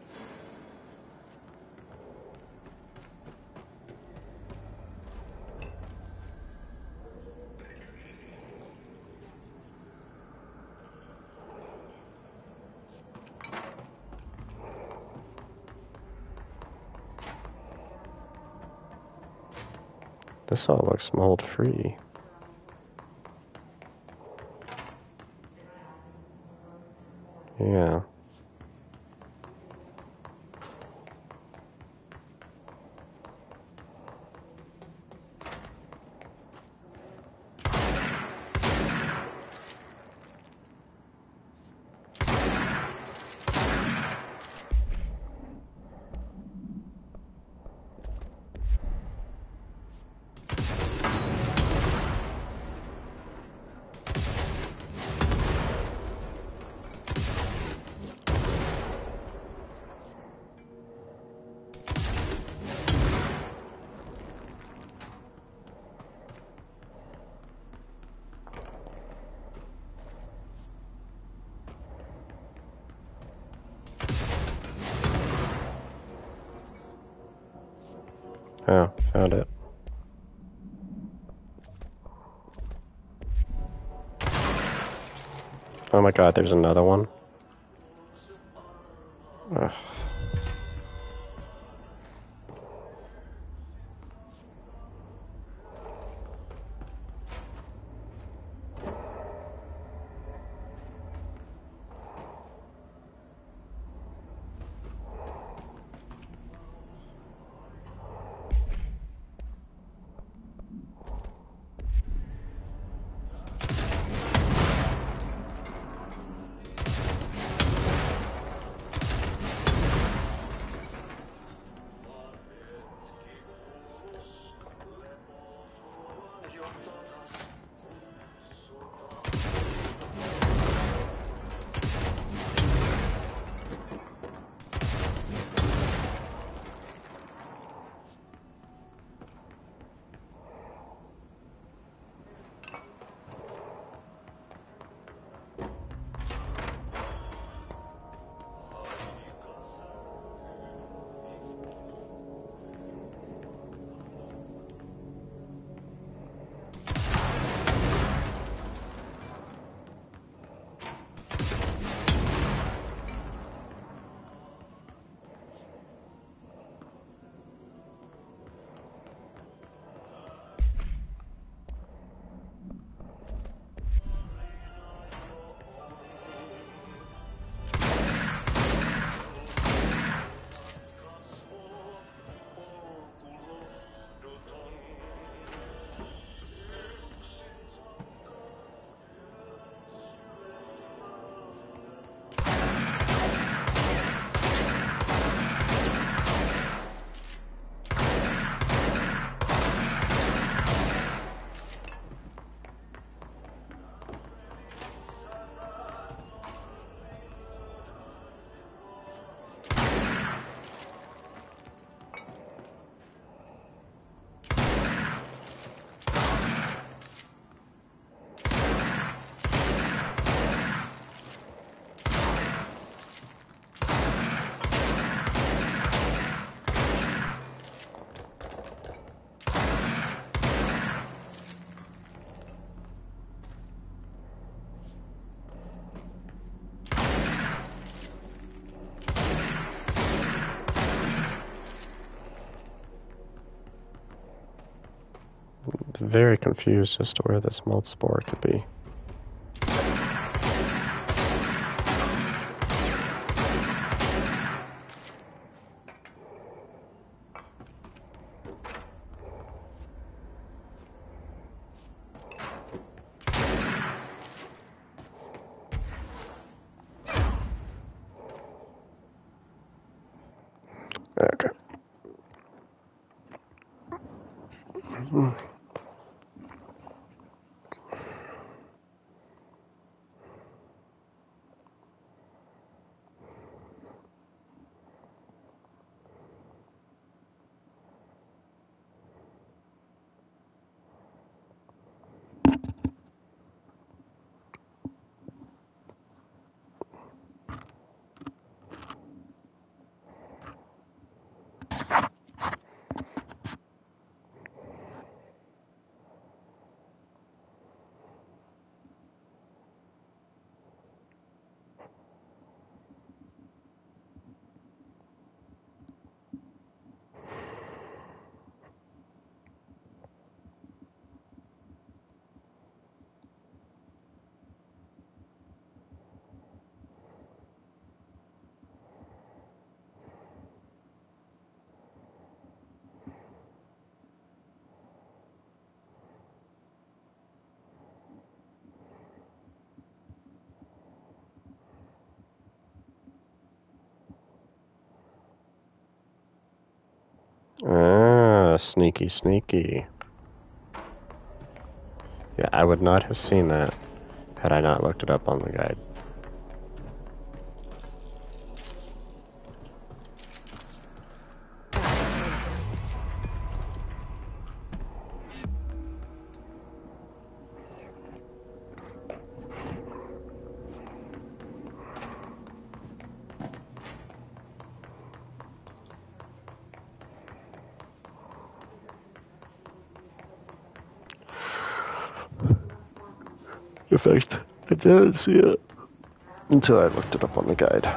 This all looks mold free. Yeah. Oh, found it. Oh my god, there's another one. Ugh. very confused as to where this mold spore could be. Okay. Hmm. Ah, sneaky, sneaky. Yeah, I would not have seen that had I not looked it up on the guide. In fact, I didn't see it until I looked it up on the guide.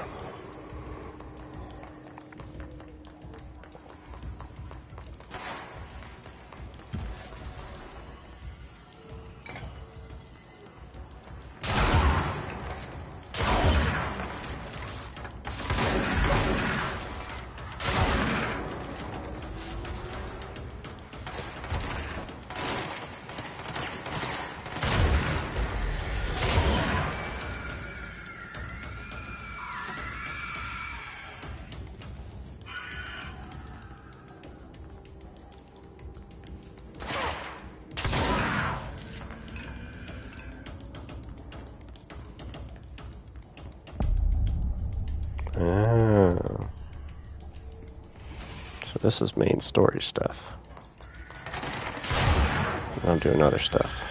Ah. So this is main story stuff. I'm doing other stuff.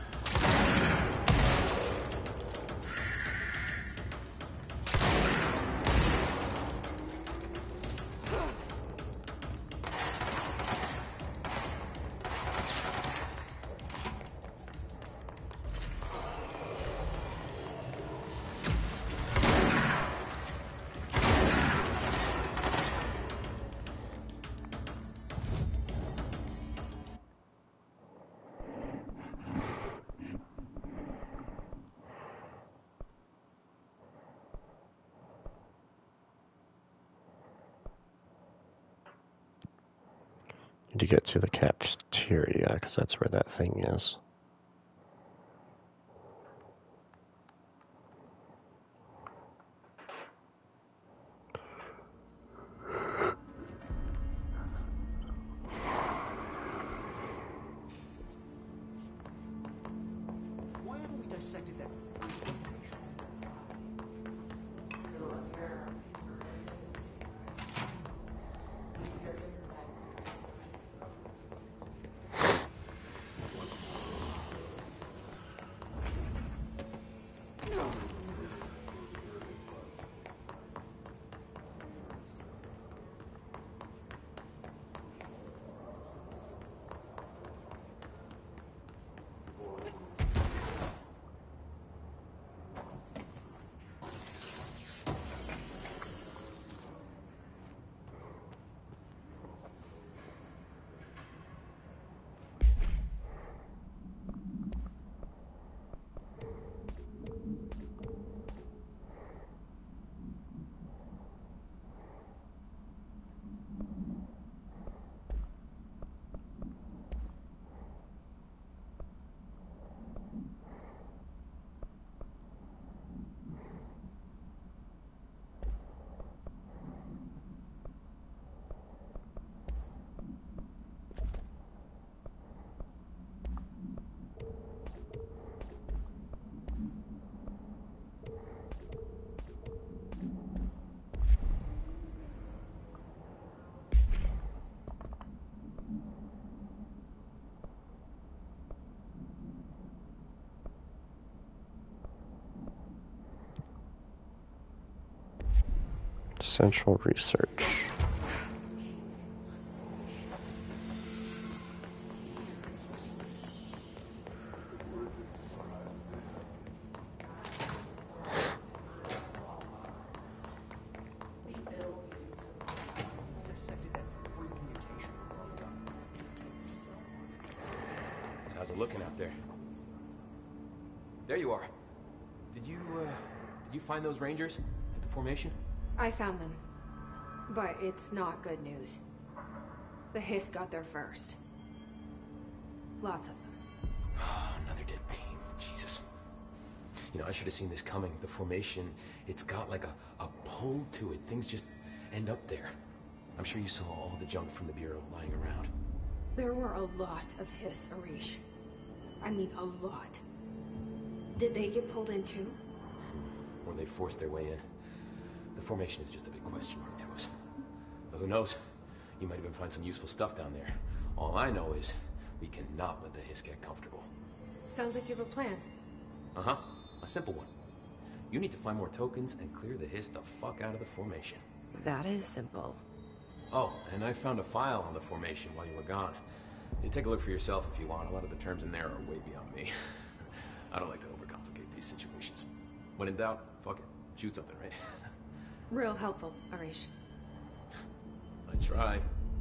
To get to the cafeteria, because that's where that thing is. Why haven't we dissected that? Central research. How's it looking out there? There you are. Did you, uh, did you find those Rangers at the formation? I found them. But it's not good news. The Hiss got there first. Lots of them. Another dead team. Jesus. You know, I should have seen this coming. The formation, it's got like a, a pull to it. Things just end up there. I'm sure you saw all the junk from the Bureau lying around. There were a lot of Hiss, Arish. I mean, a lot. Did they get pulled in too? Or they forced their way in. The formation is just a big question mark to us. But who knows? You might even find some useful stuff down there. All I know is we cannot let the Hiss get comfortable. Sounds like you have a plan. Uh-huh. A simple one. You need to find more tokens and clear the Hiss the fuck out of the formation. That is simple. Oh, and I found a file on the formation while you were gone. You take a look for yourself if you want. A lot of the terms in there are way beyond me. I don't like to overcomplicate these situations. When in doubt, fuck it. Shoot something, right? Real helpful, Arish. I try.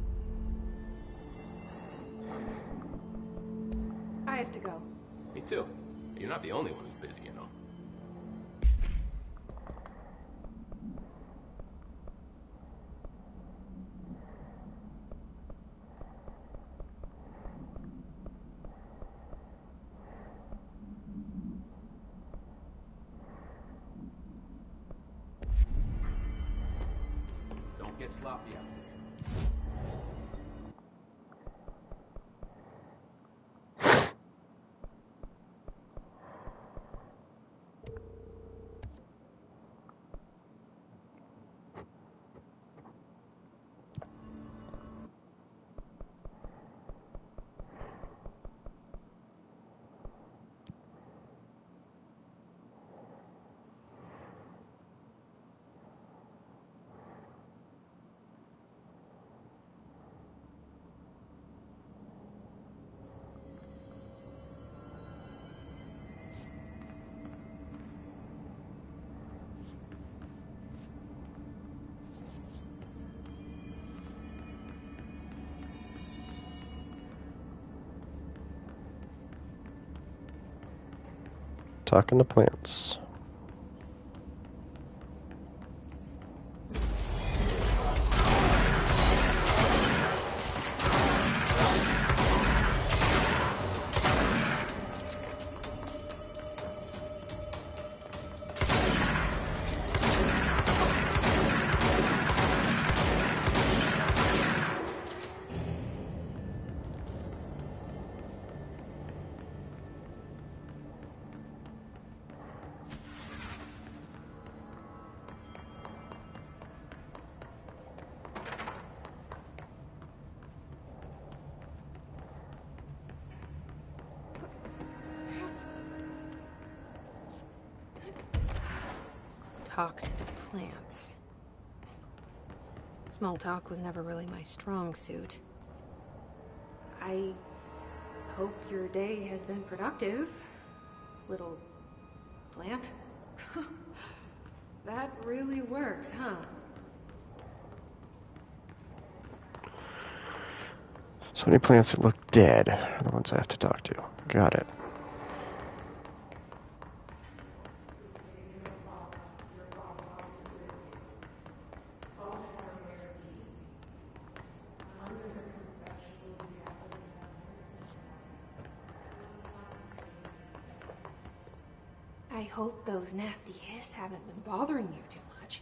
I have to go. Me too. You're not the only one who's busy, you know. Don't get sloppy out there. Talking to plants. Talk to the plants. Small talk was never really my strong suit. I hope your day has been productive, little plant. That really works, huh? So many plants that look dead are the ones I have to talk to. Got it. I hope those nasty Hiss haven't been bothering you too much.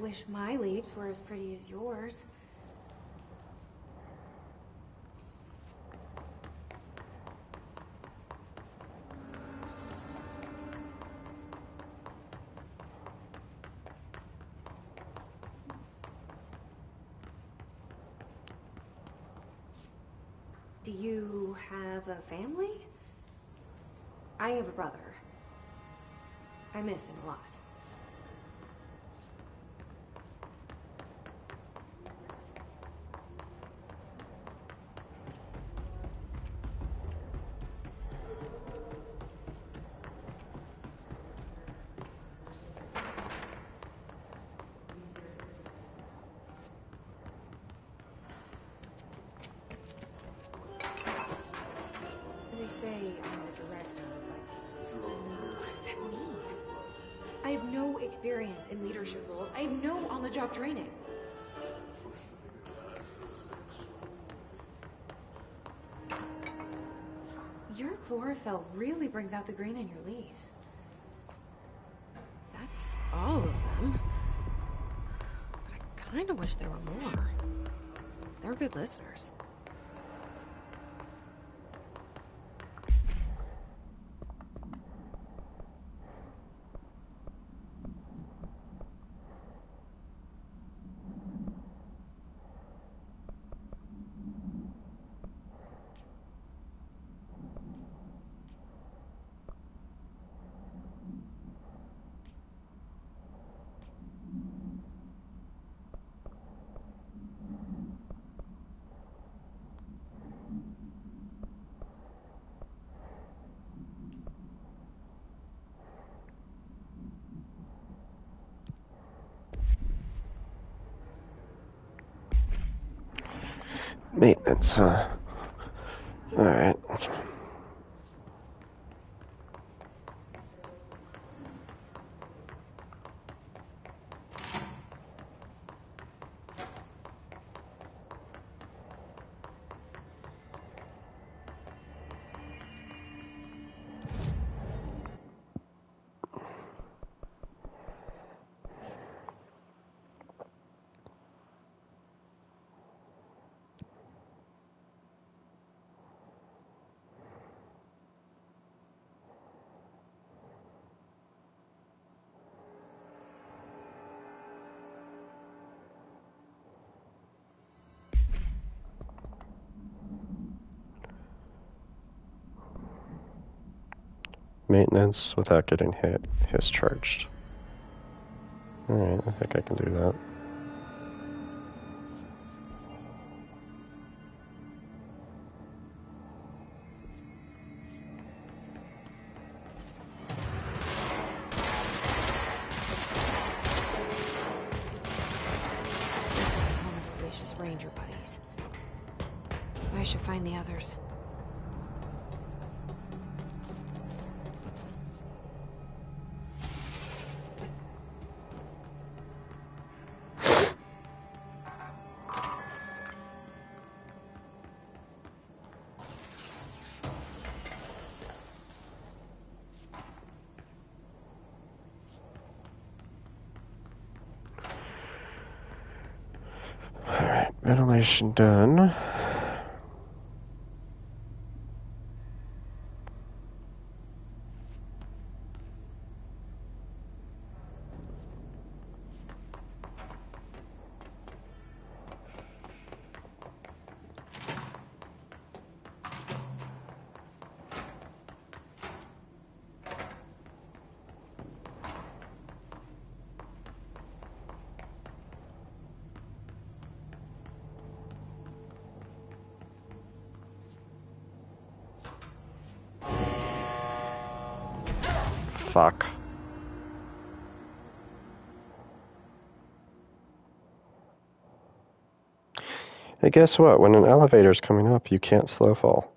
wish my leaves were as pretty as yours. Do you have a family? I have a brother. I miss him a lot. They say I'm the director, but what does that mean? I have no experience in leadership roles. I have no on-the-job training. Your chlorophyll really brings out the green in your leaves. That's all of them. But I kind of wish there were more. They're good listeners. Maintenance, huh? Alright. Maintenance without getting hit is charged. Alright, I think I can do that. This is one of Alicia's ranger buddies. I should find the others. Alright, ventilation done. Fuck. Hey, guess what? When an elevator's coming up, you can't slow fall.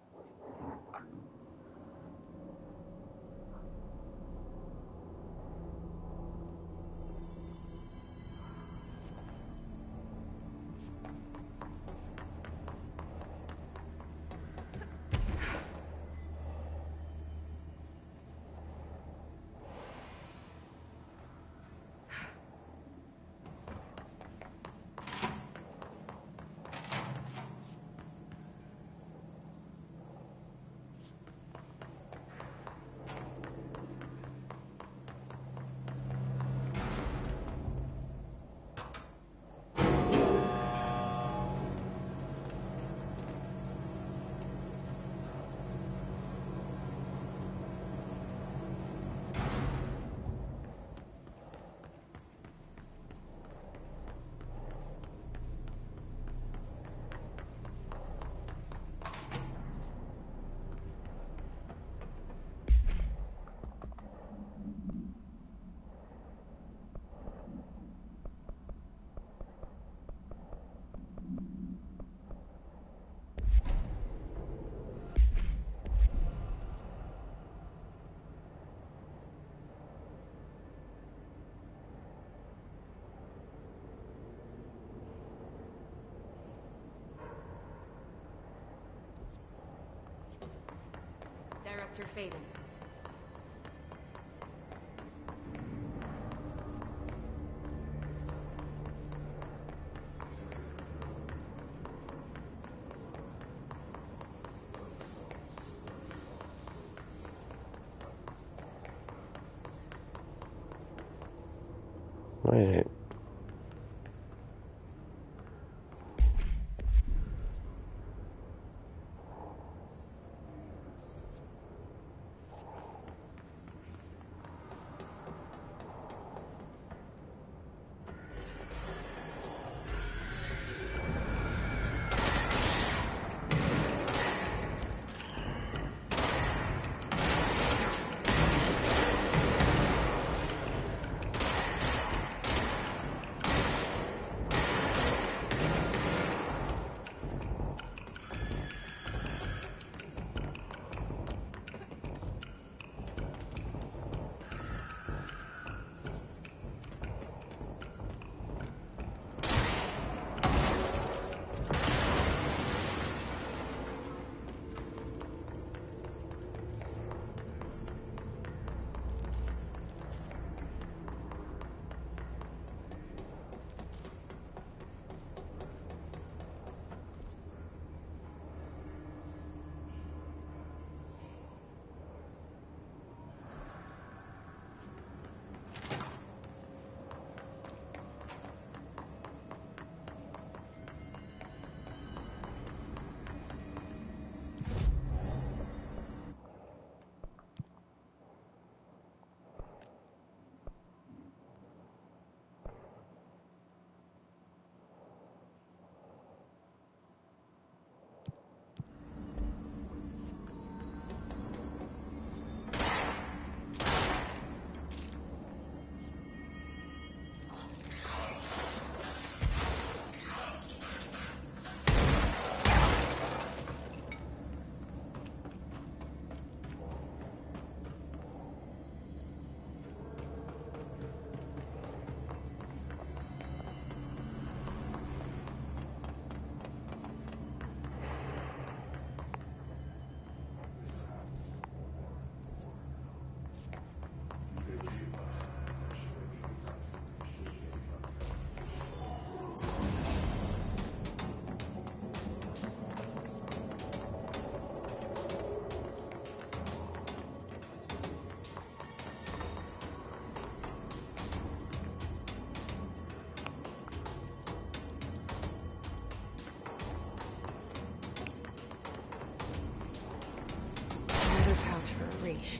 Director Faden. Wait. Reach.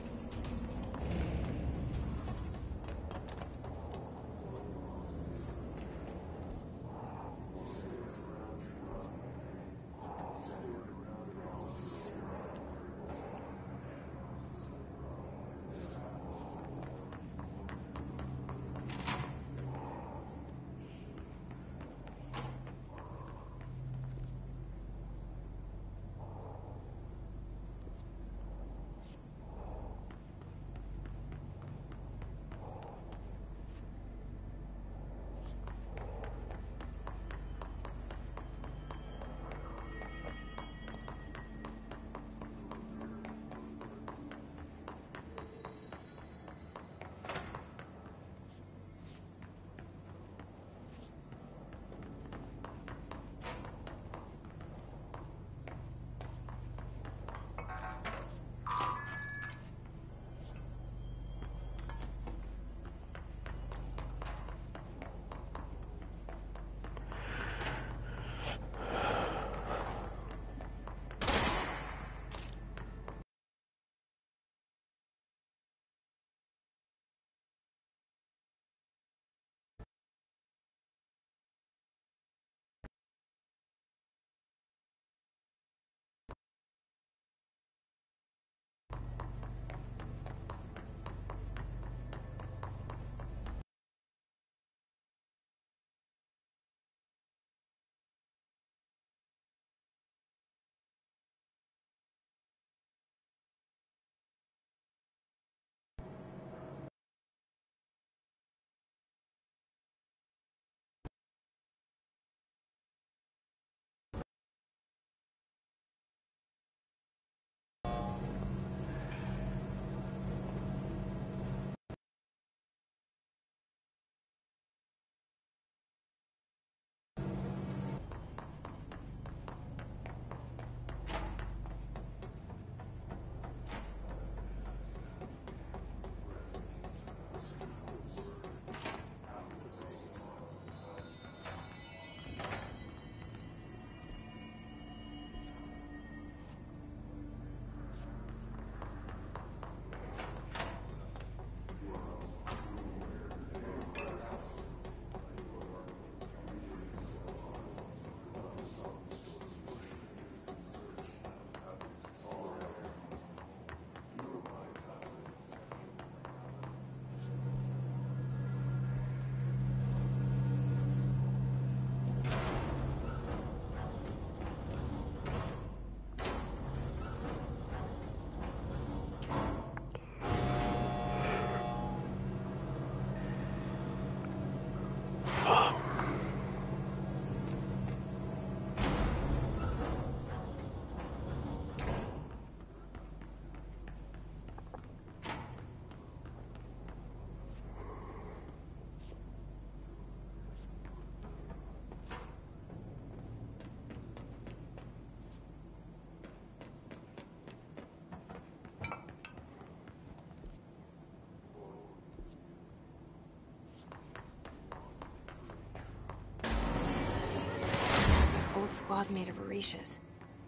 squad mate of Orishas.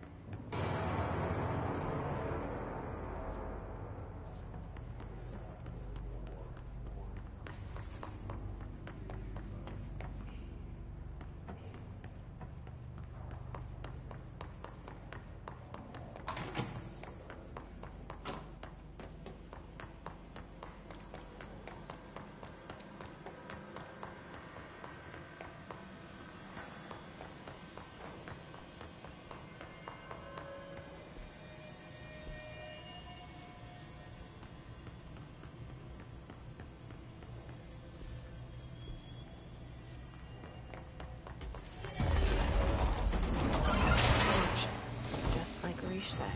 Just like Arish said.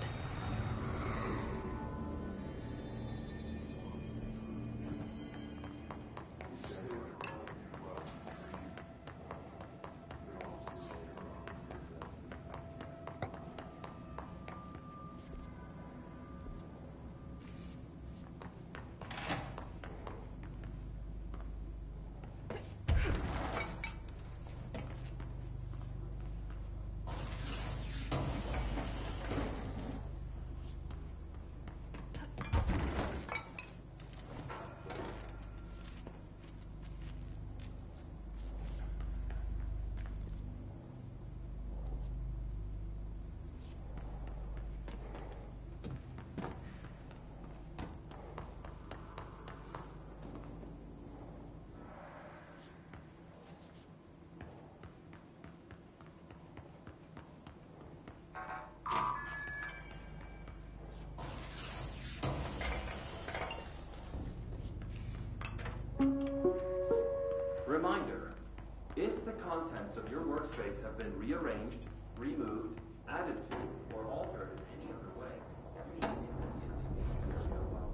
Reminder, if the contents of your workspace have been rearranged, removed, added to, or altered in any other way, you should immediately leave the area while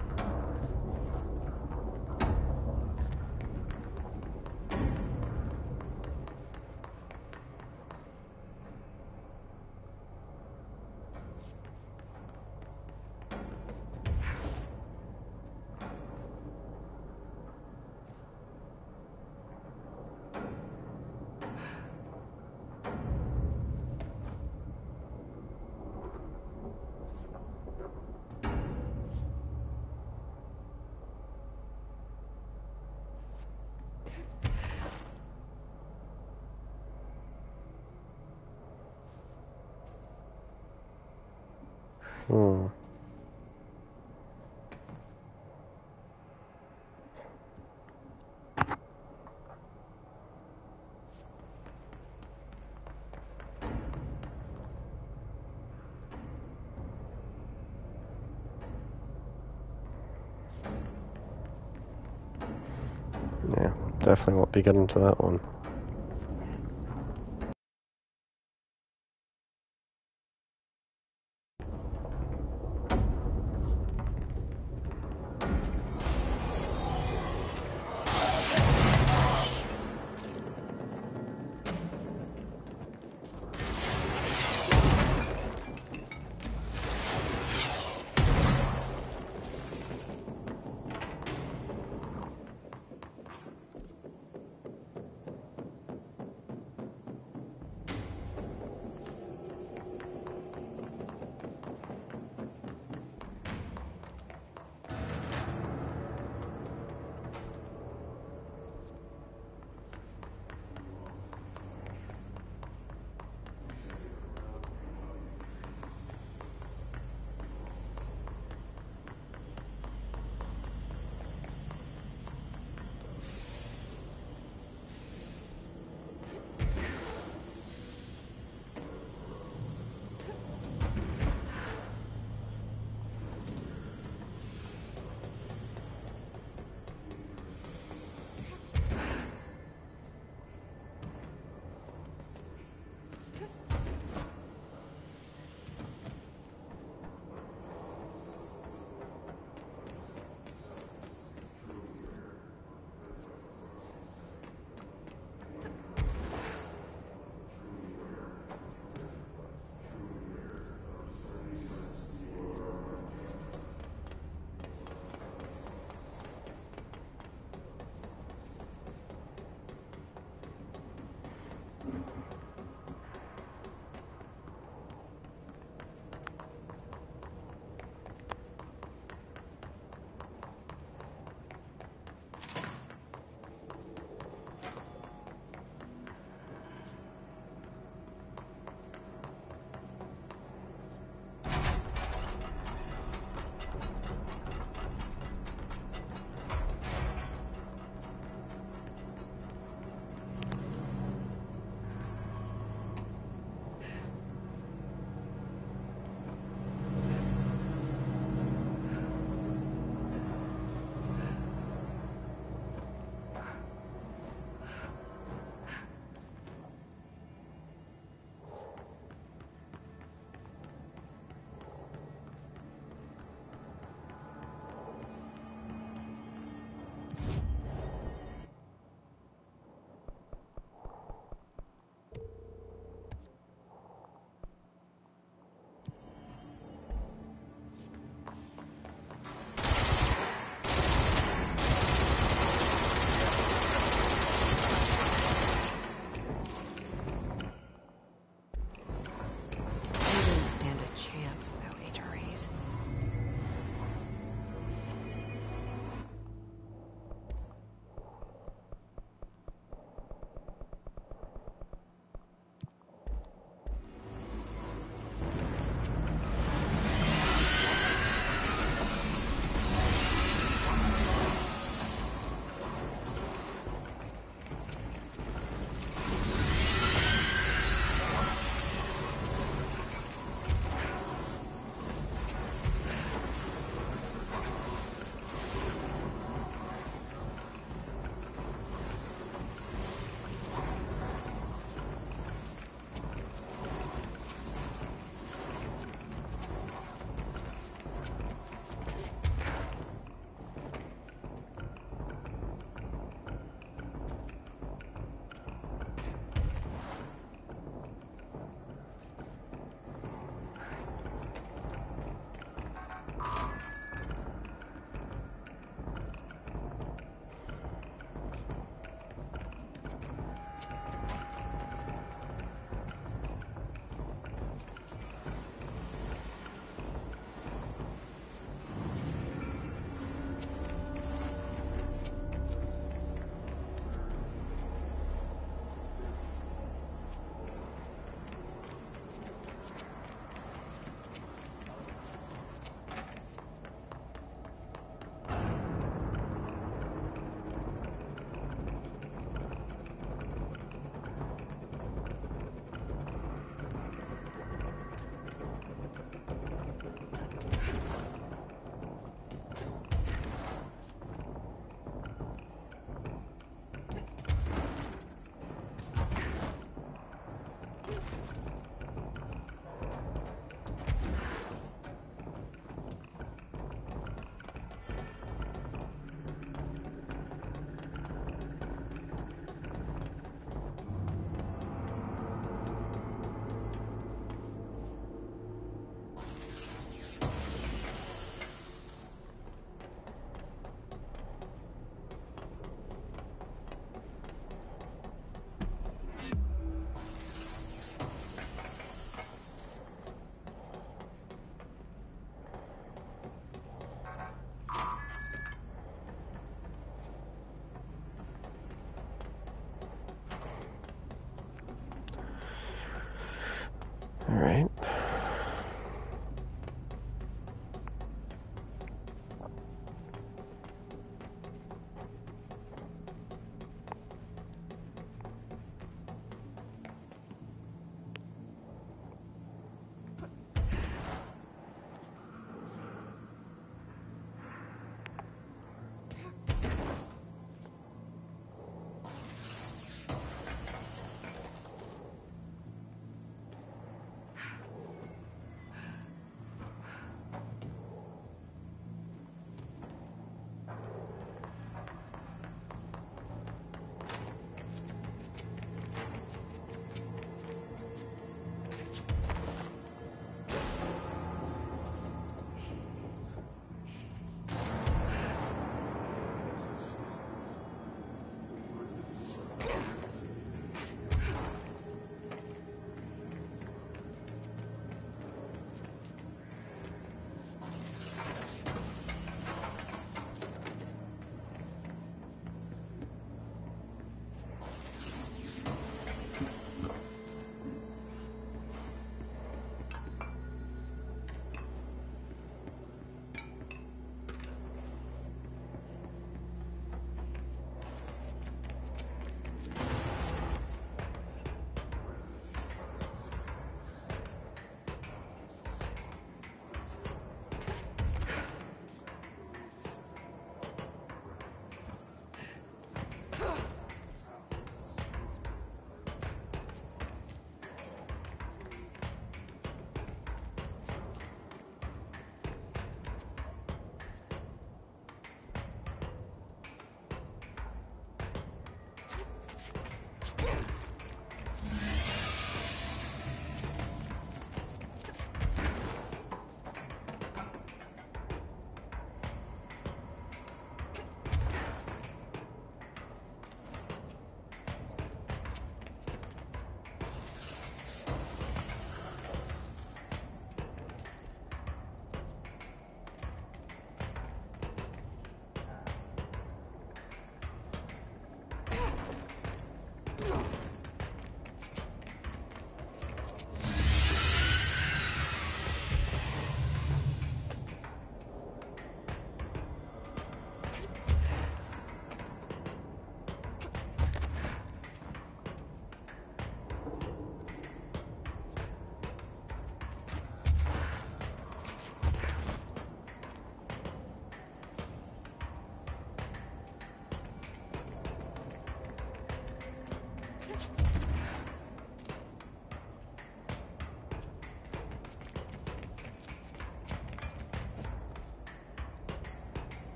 Hmm. Yeah, definitely won't be getting to that one.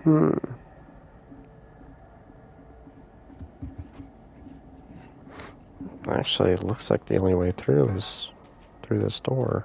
Hmm. Actually, it looks like the only way through is through this door.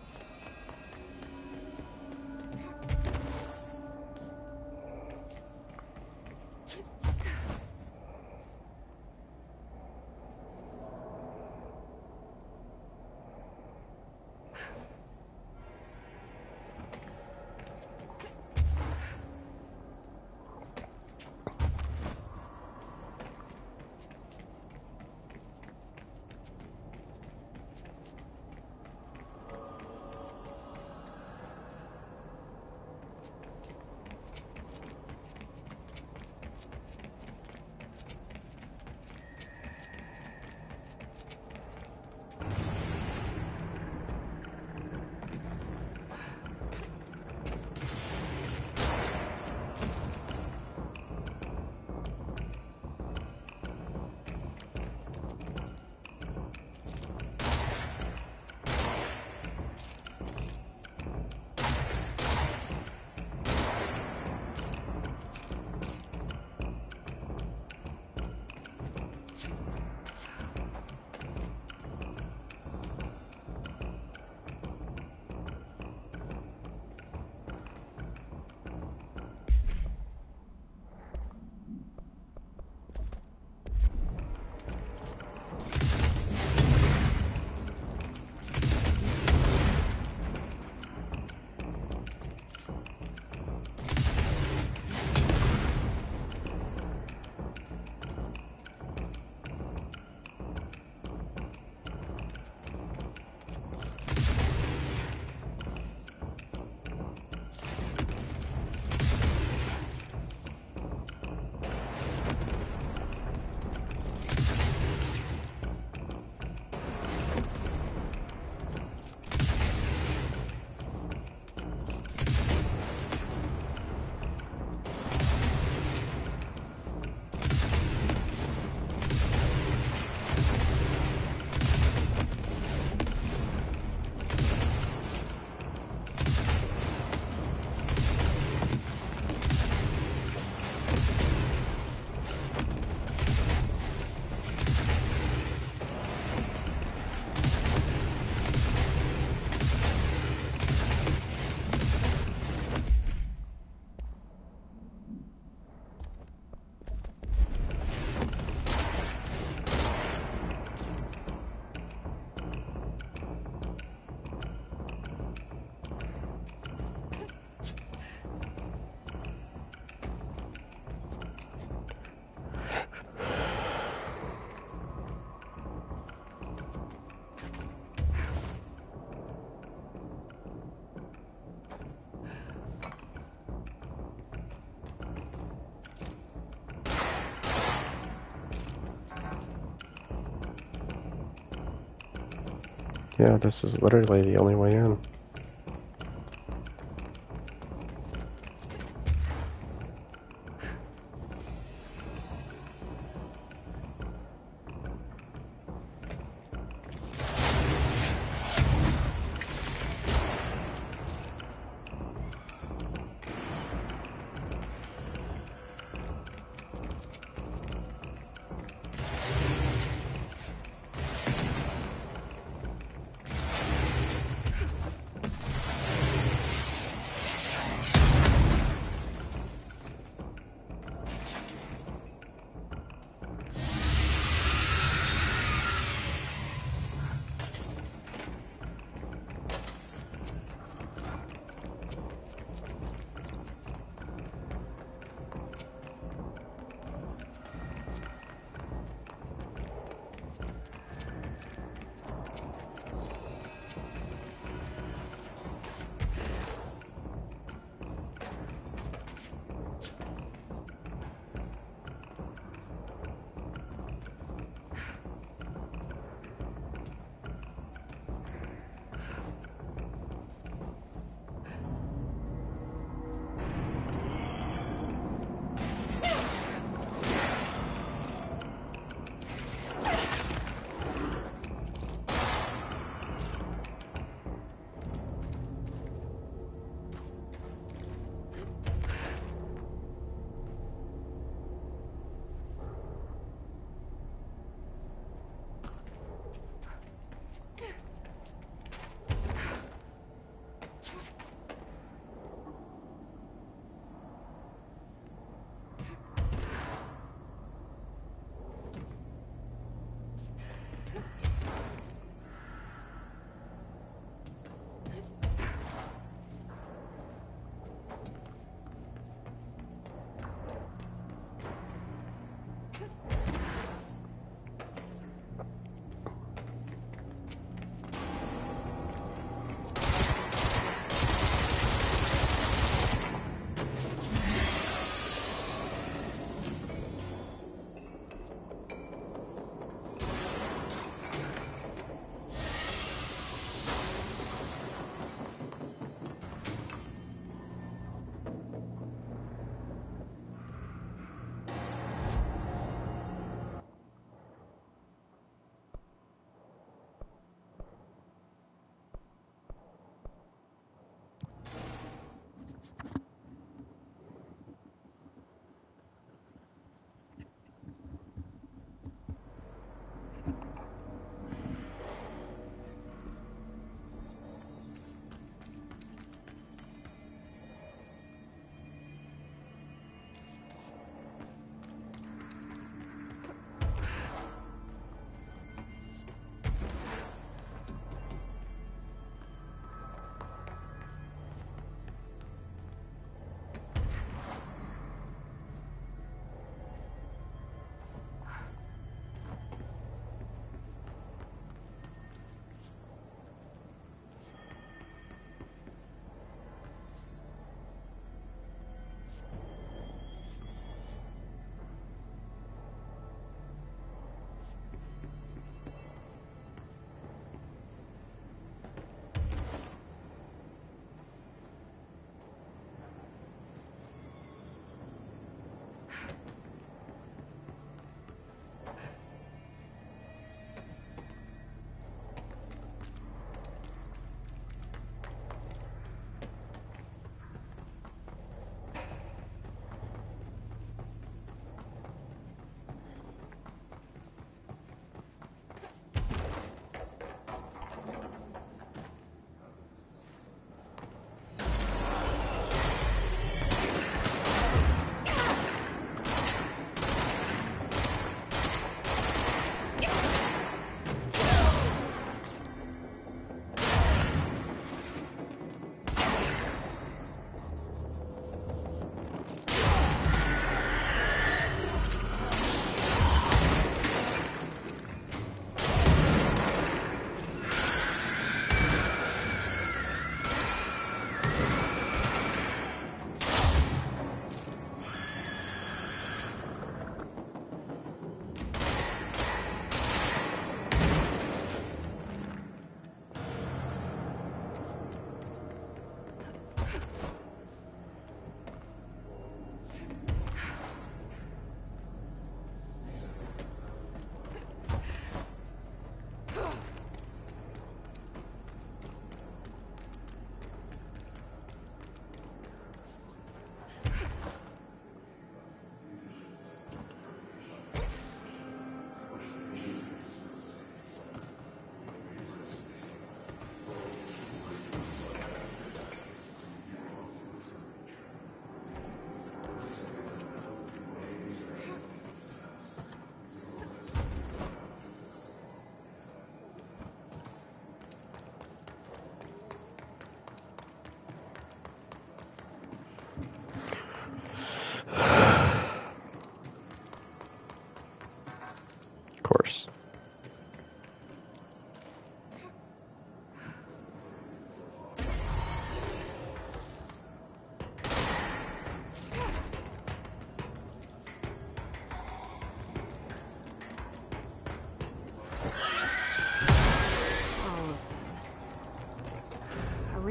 Yeah, this is literally the only way in.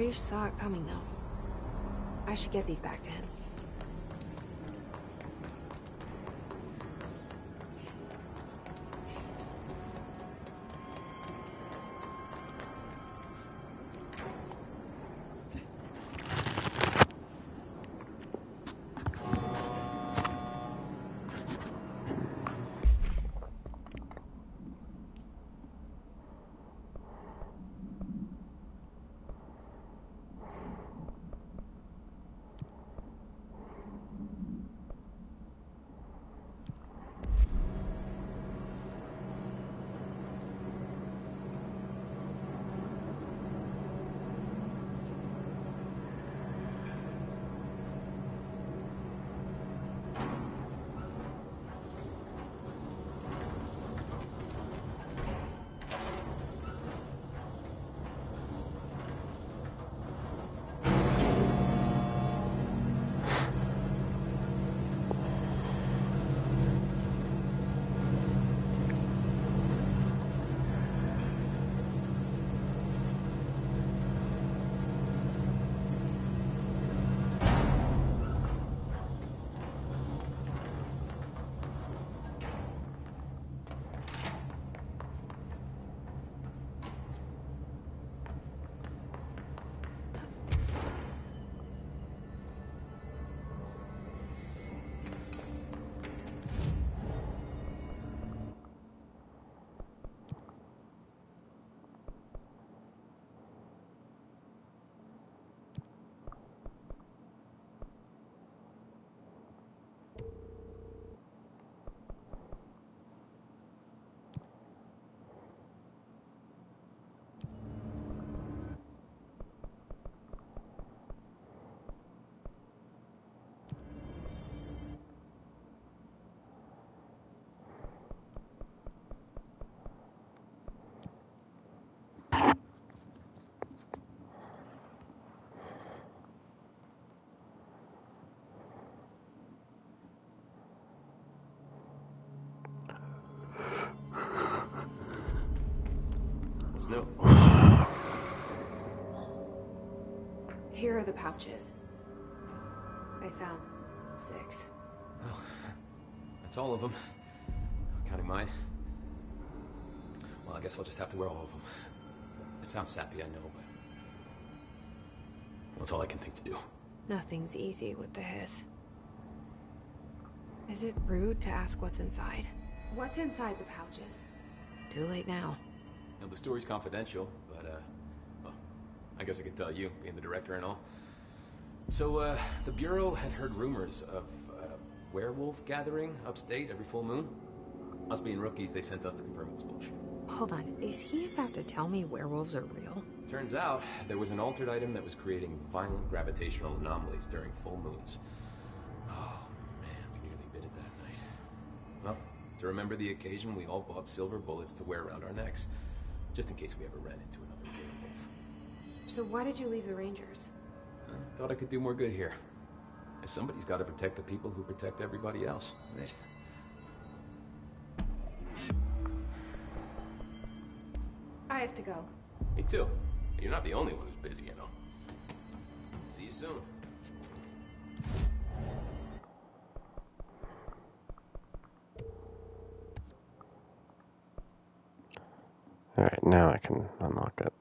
Raish saw it coming, though. I should get these back to him. No. Here are the pouches. I found six. Oh, that's all of them. Not counting mine. Well, I guess I'll just have to wear all of them. It sounds sappy, I know, but... well, it's all I can think to do. Nothing's easy with the hiss. Is it rude to ask what's inside? What's inside the pouches? Too late now. You know, the story's confidential, but, uh, well, I guess I could tell you, being the director and all. So, uh, the Bureau had heard rumors of a werewolf gathering upstate every full moon. Us being rookies, they sent us to confirm it was bullshit. Hold on, is he about to tell me werewolves are real? Turns out, there was an altered item that was creating violent gravitational anomalies during full moons. Oh, man, we nearly bit it that night. Well, to remember the occasion, we all bought silver bullets to wear around our necks. Just in case we ever ran into another werewolf. So why did you leave the Rangers? I thought I could do more good here. Somebody's got to protect the people who protect everybody else, right? I have to go. Me too. You're not the only one who's busy, you know. See you soon. Alright, now I can unlock it.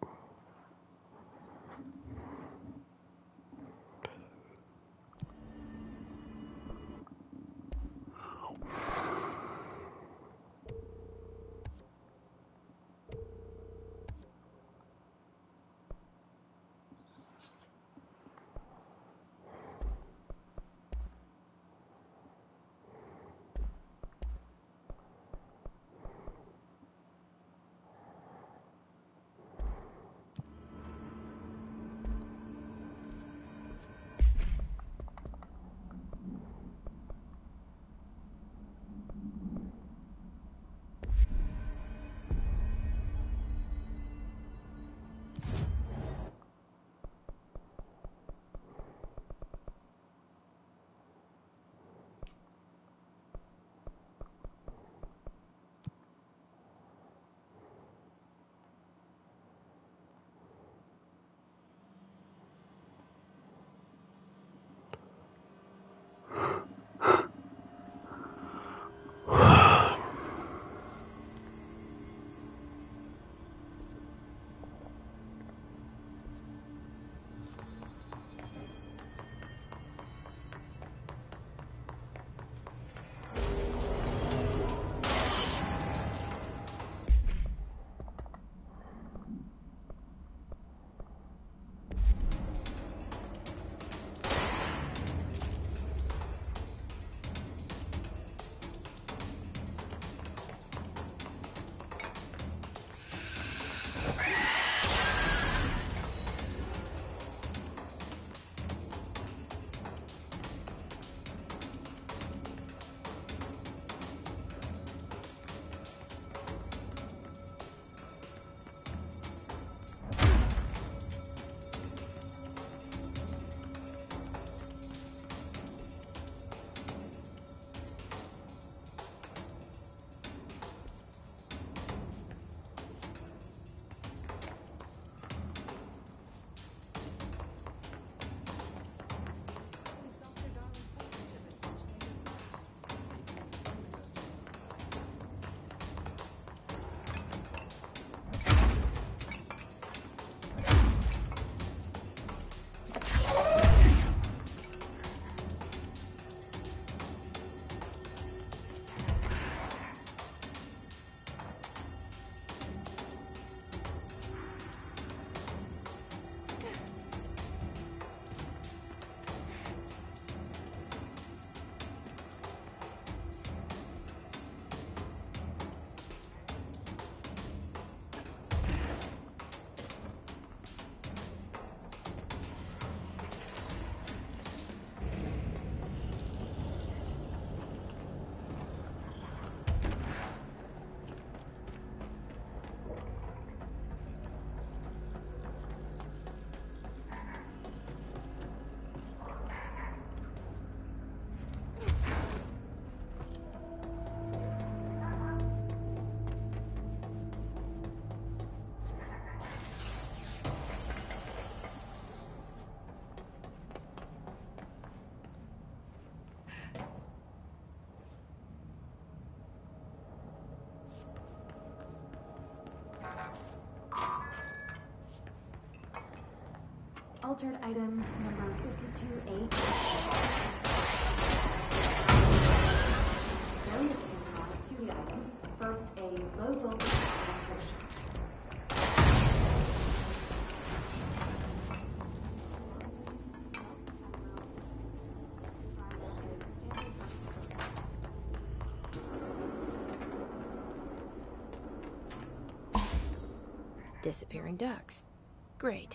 altered item number fifty-two A. Various stimuli to the item. First, a low voltage electrician. Disappearing ducks. Great.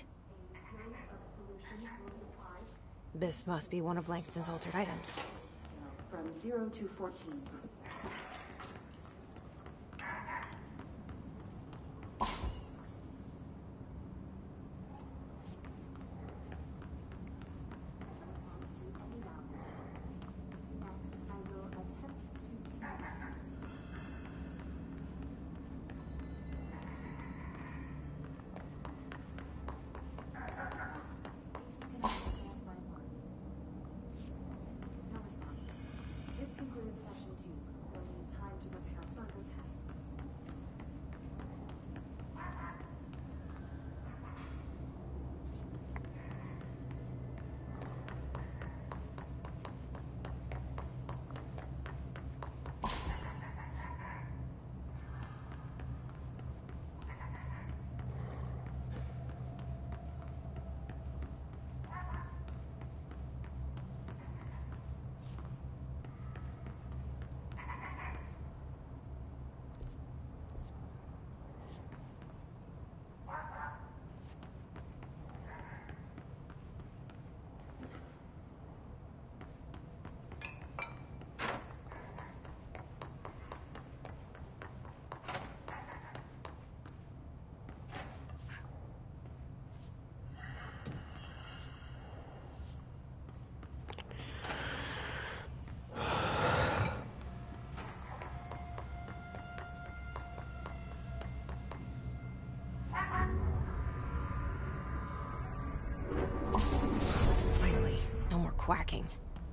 This must be one of Langston's altered items. From zero to fourteen. Finally, no more quacking.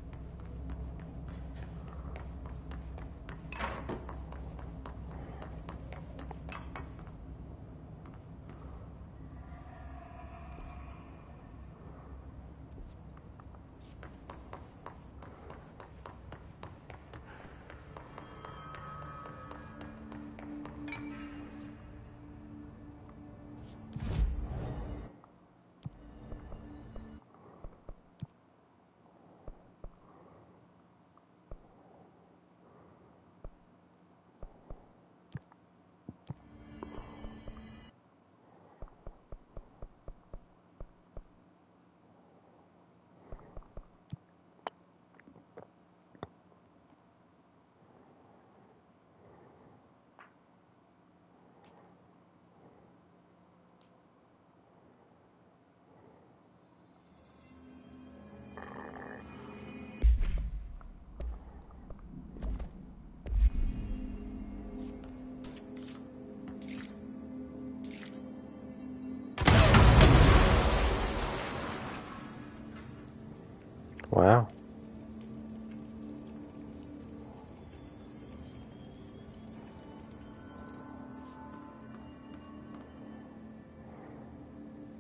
Wow.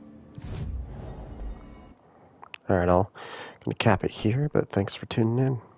Alright, I'll gonna cap it here, but thanks for tuning in.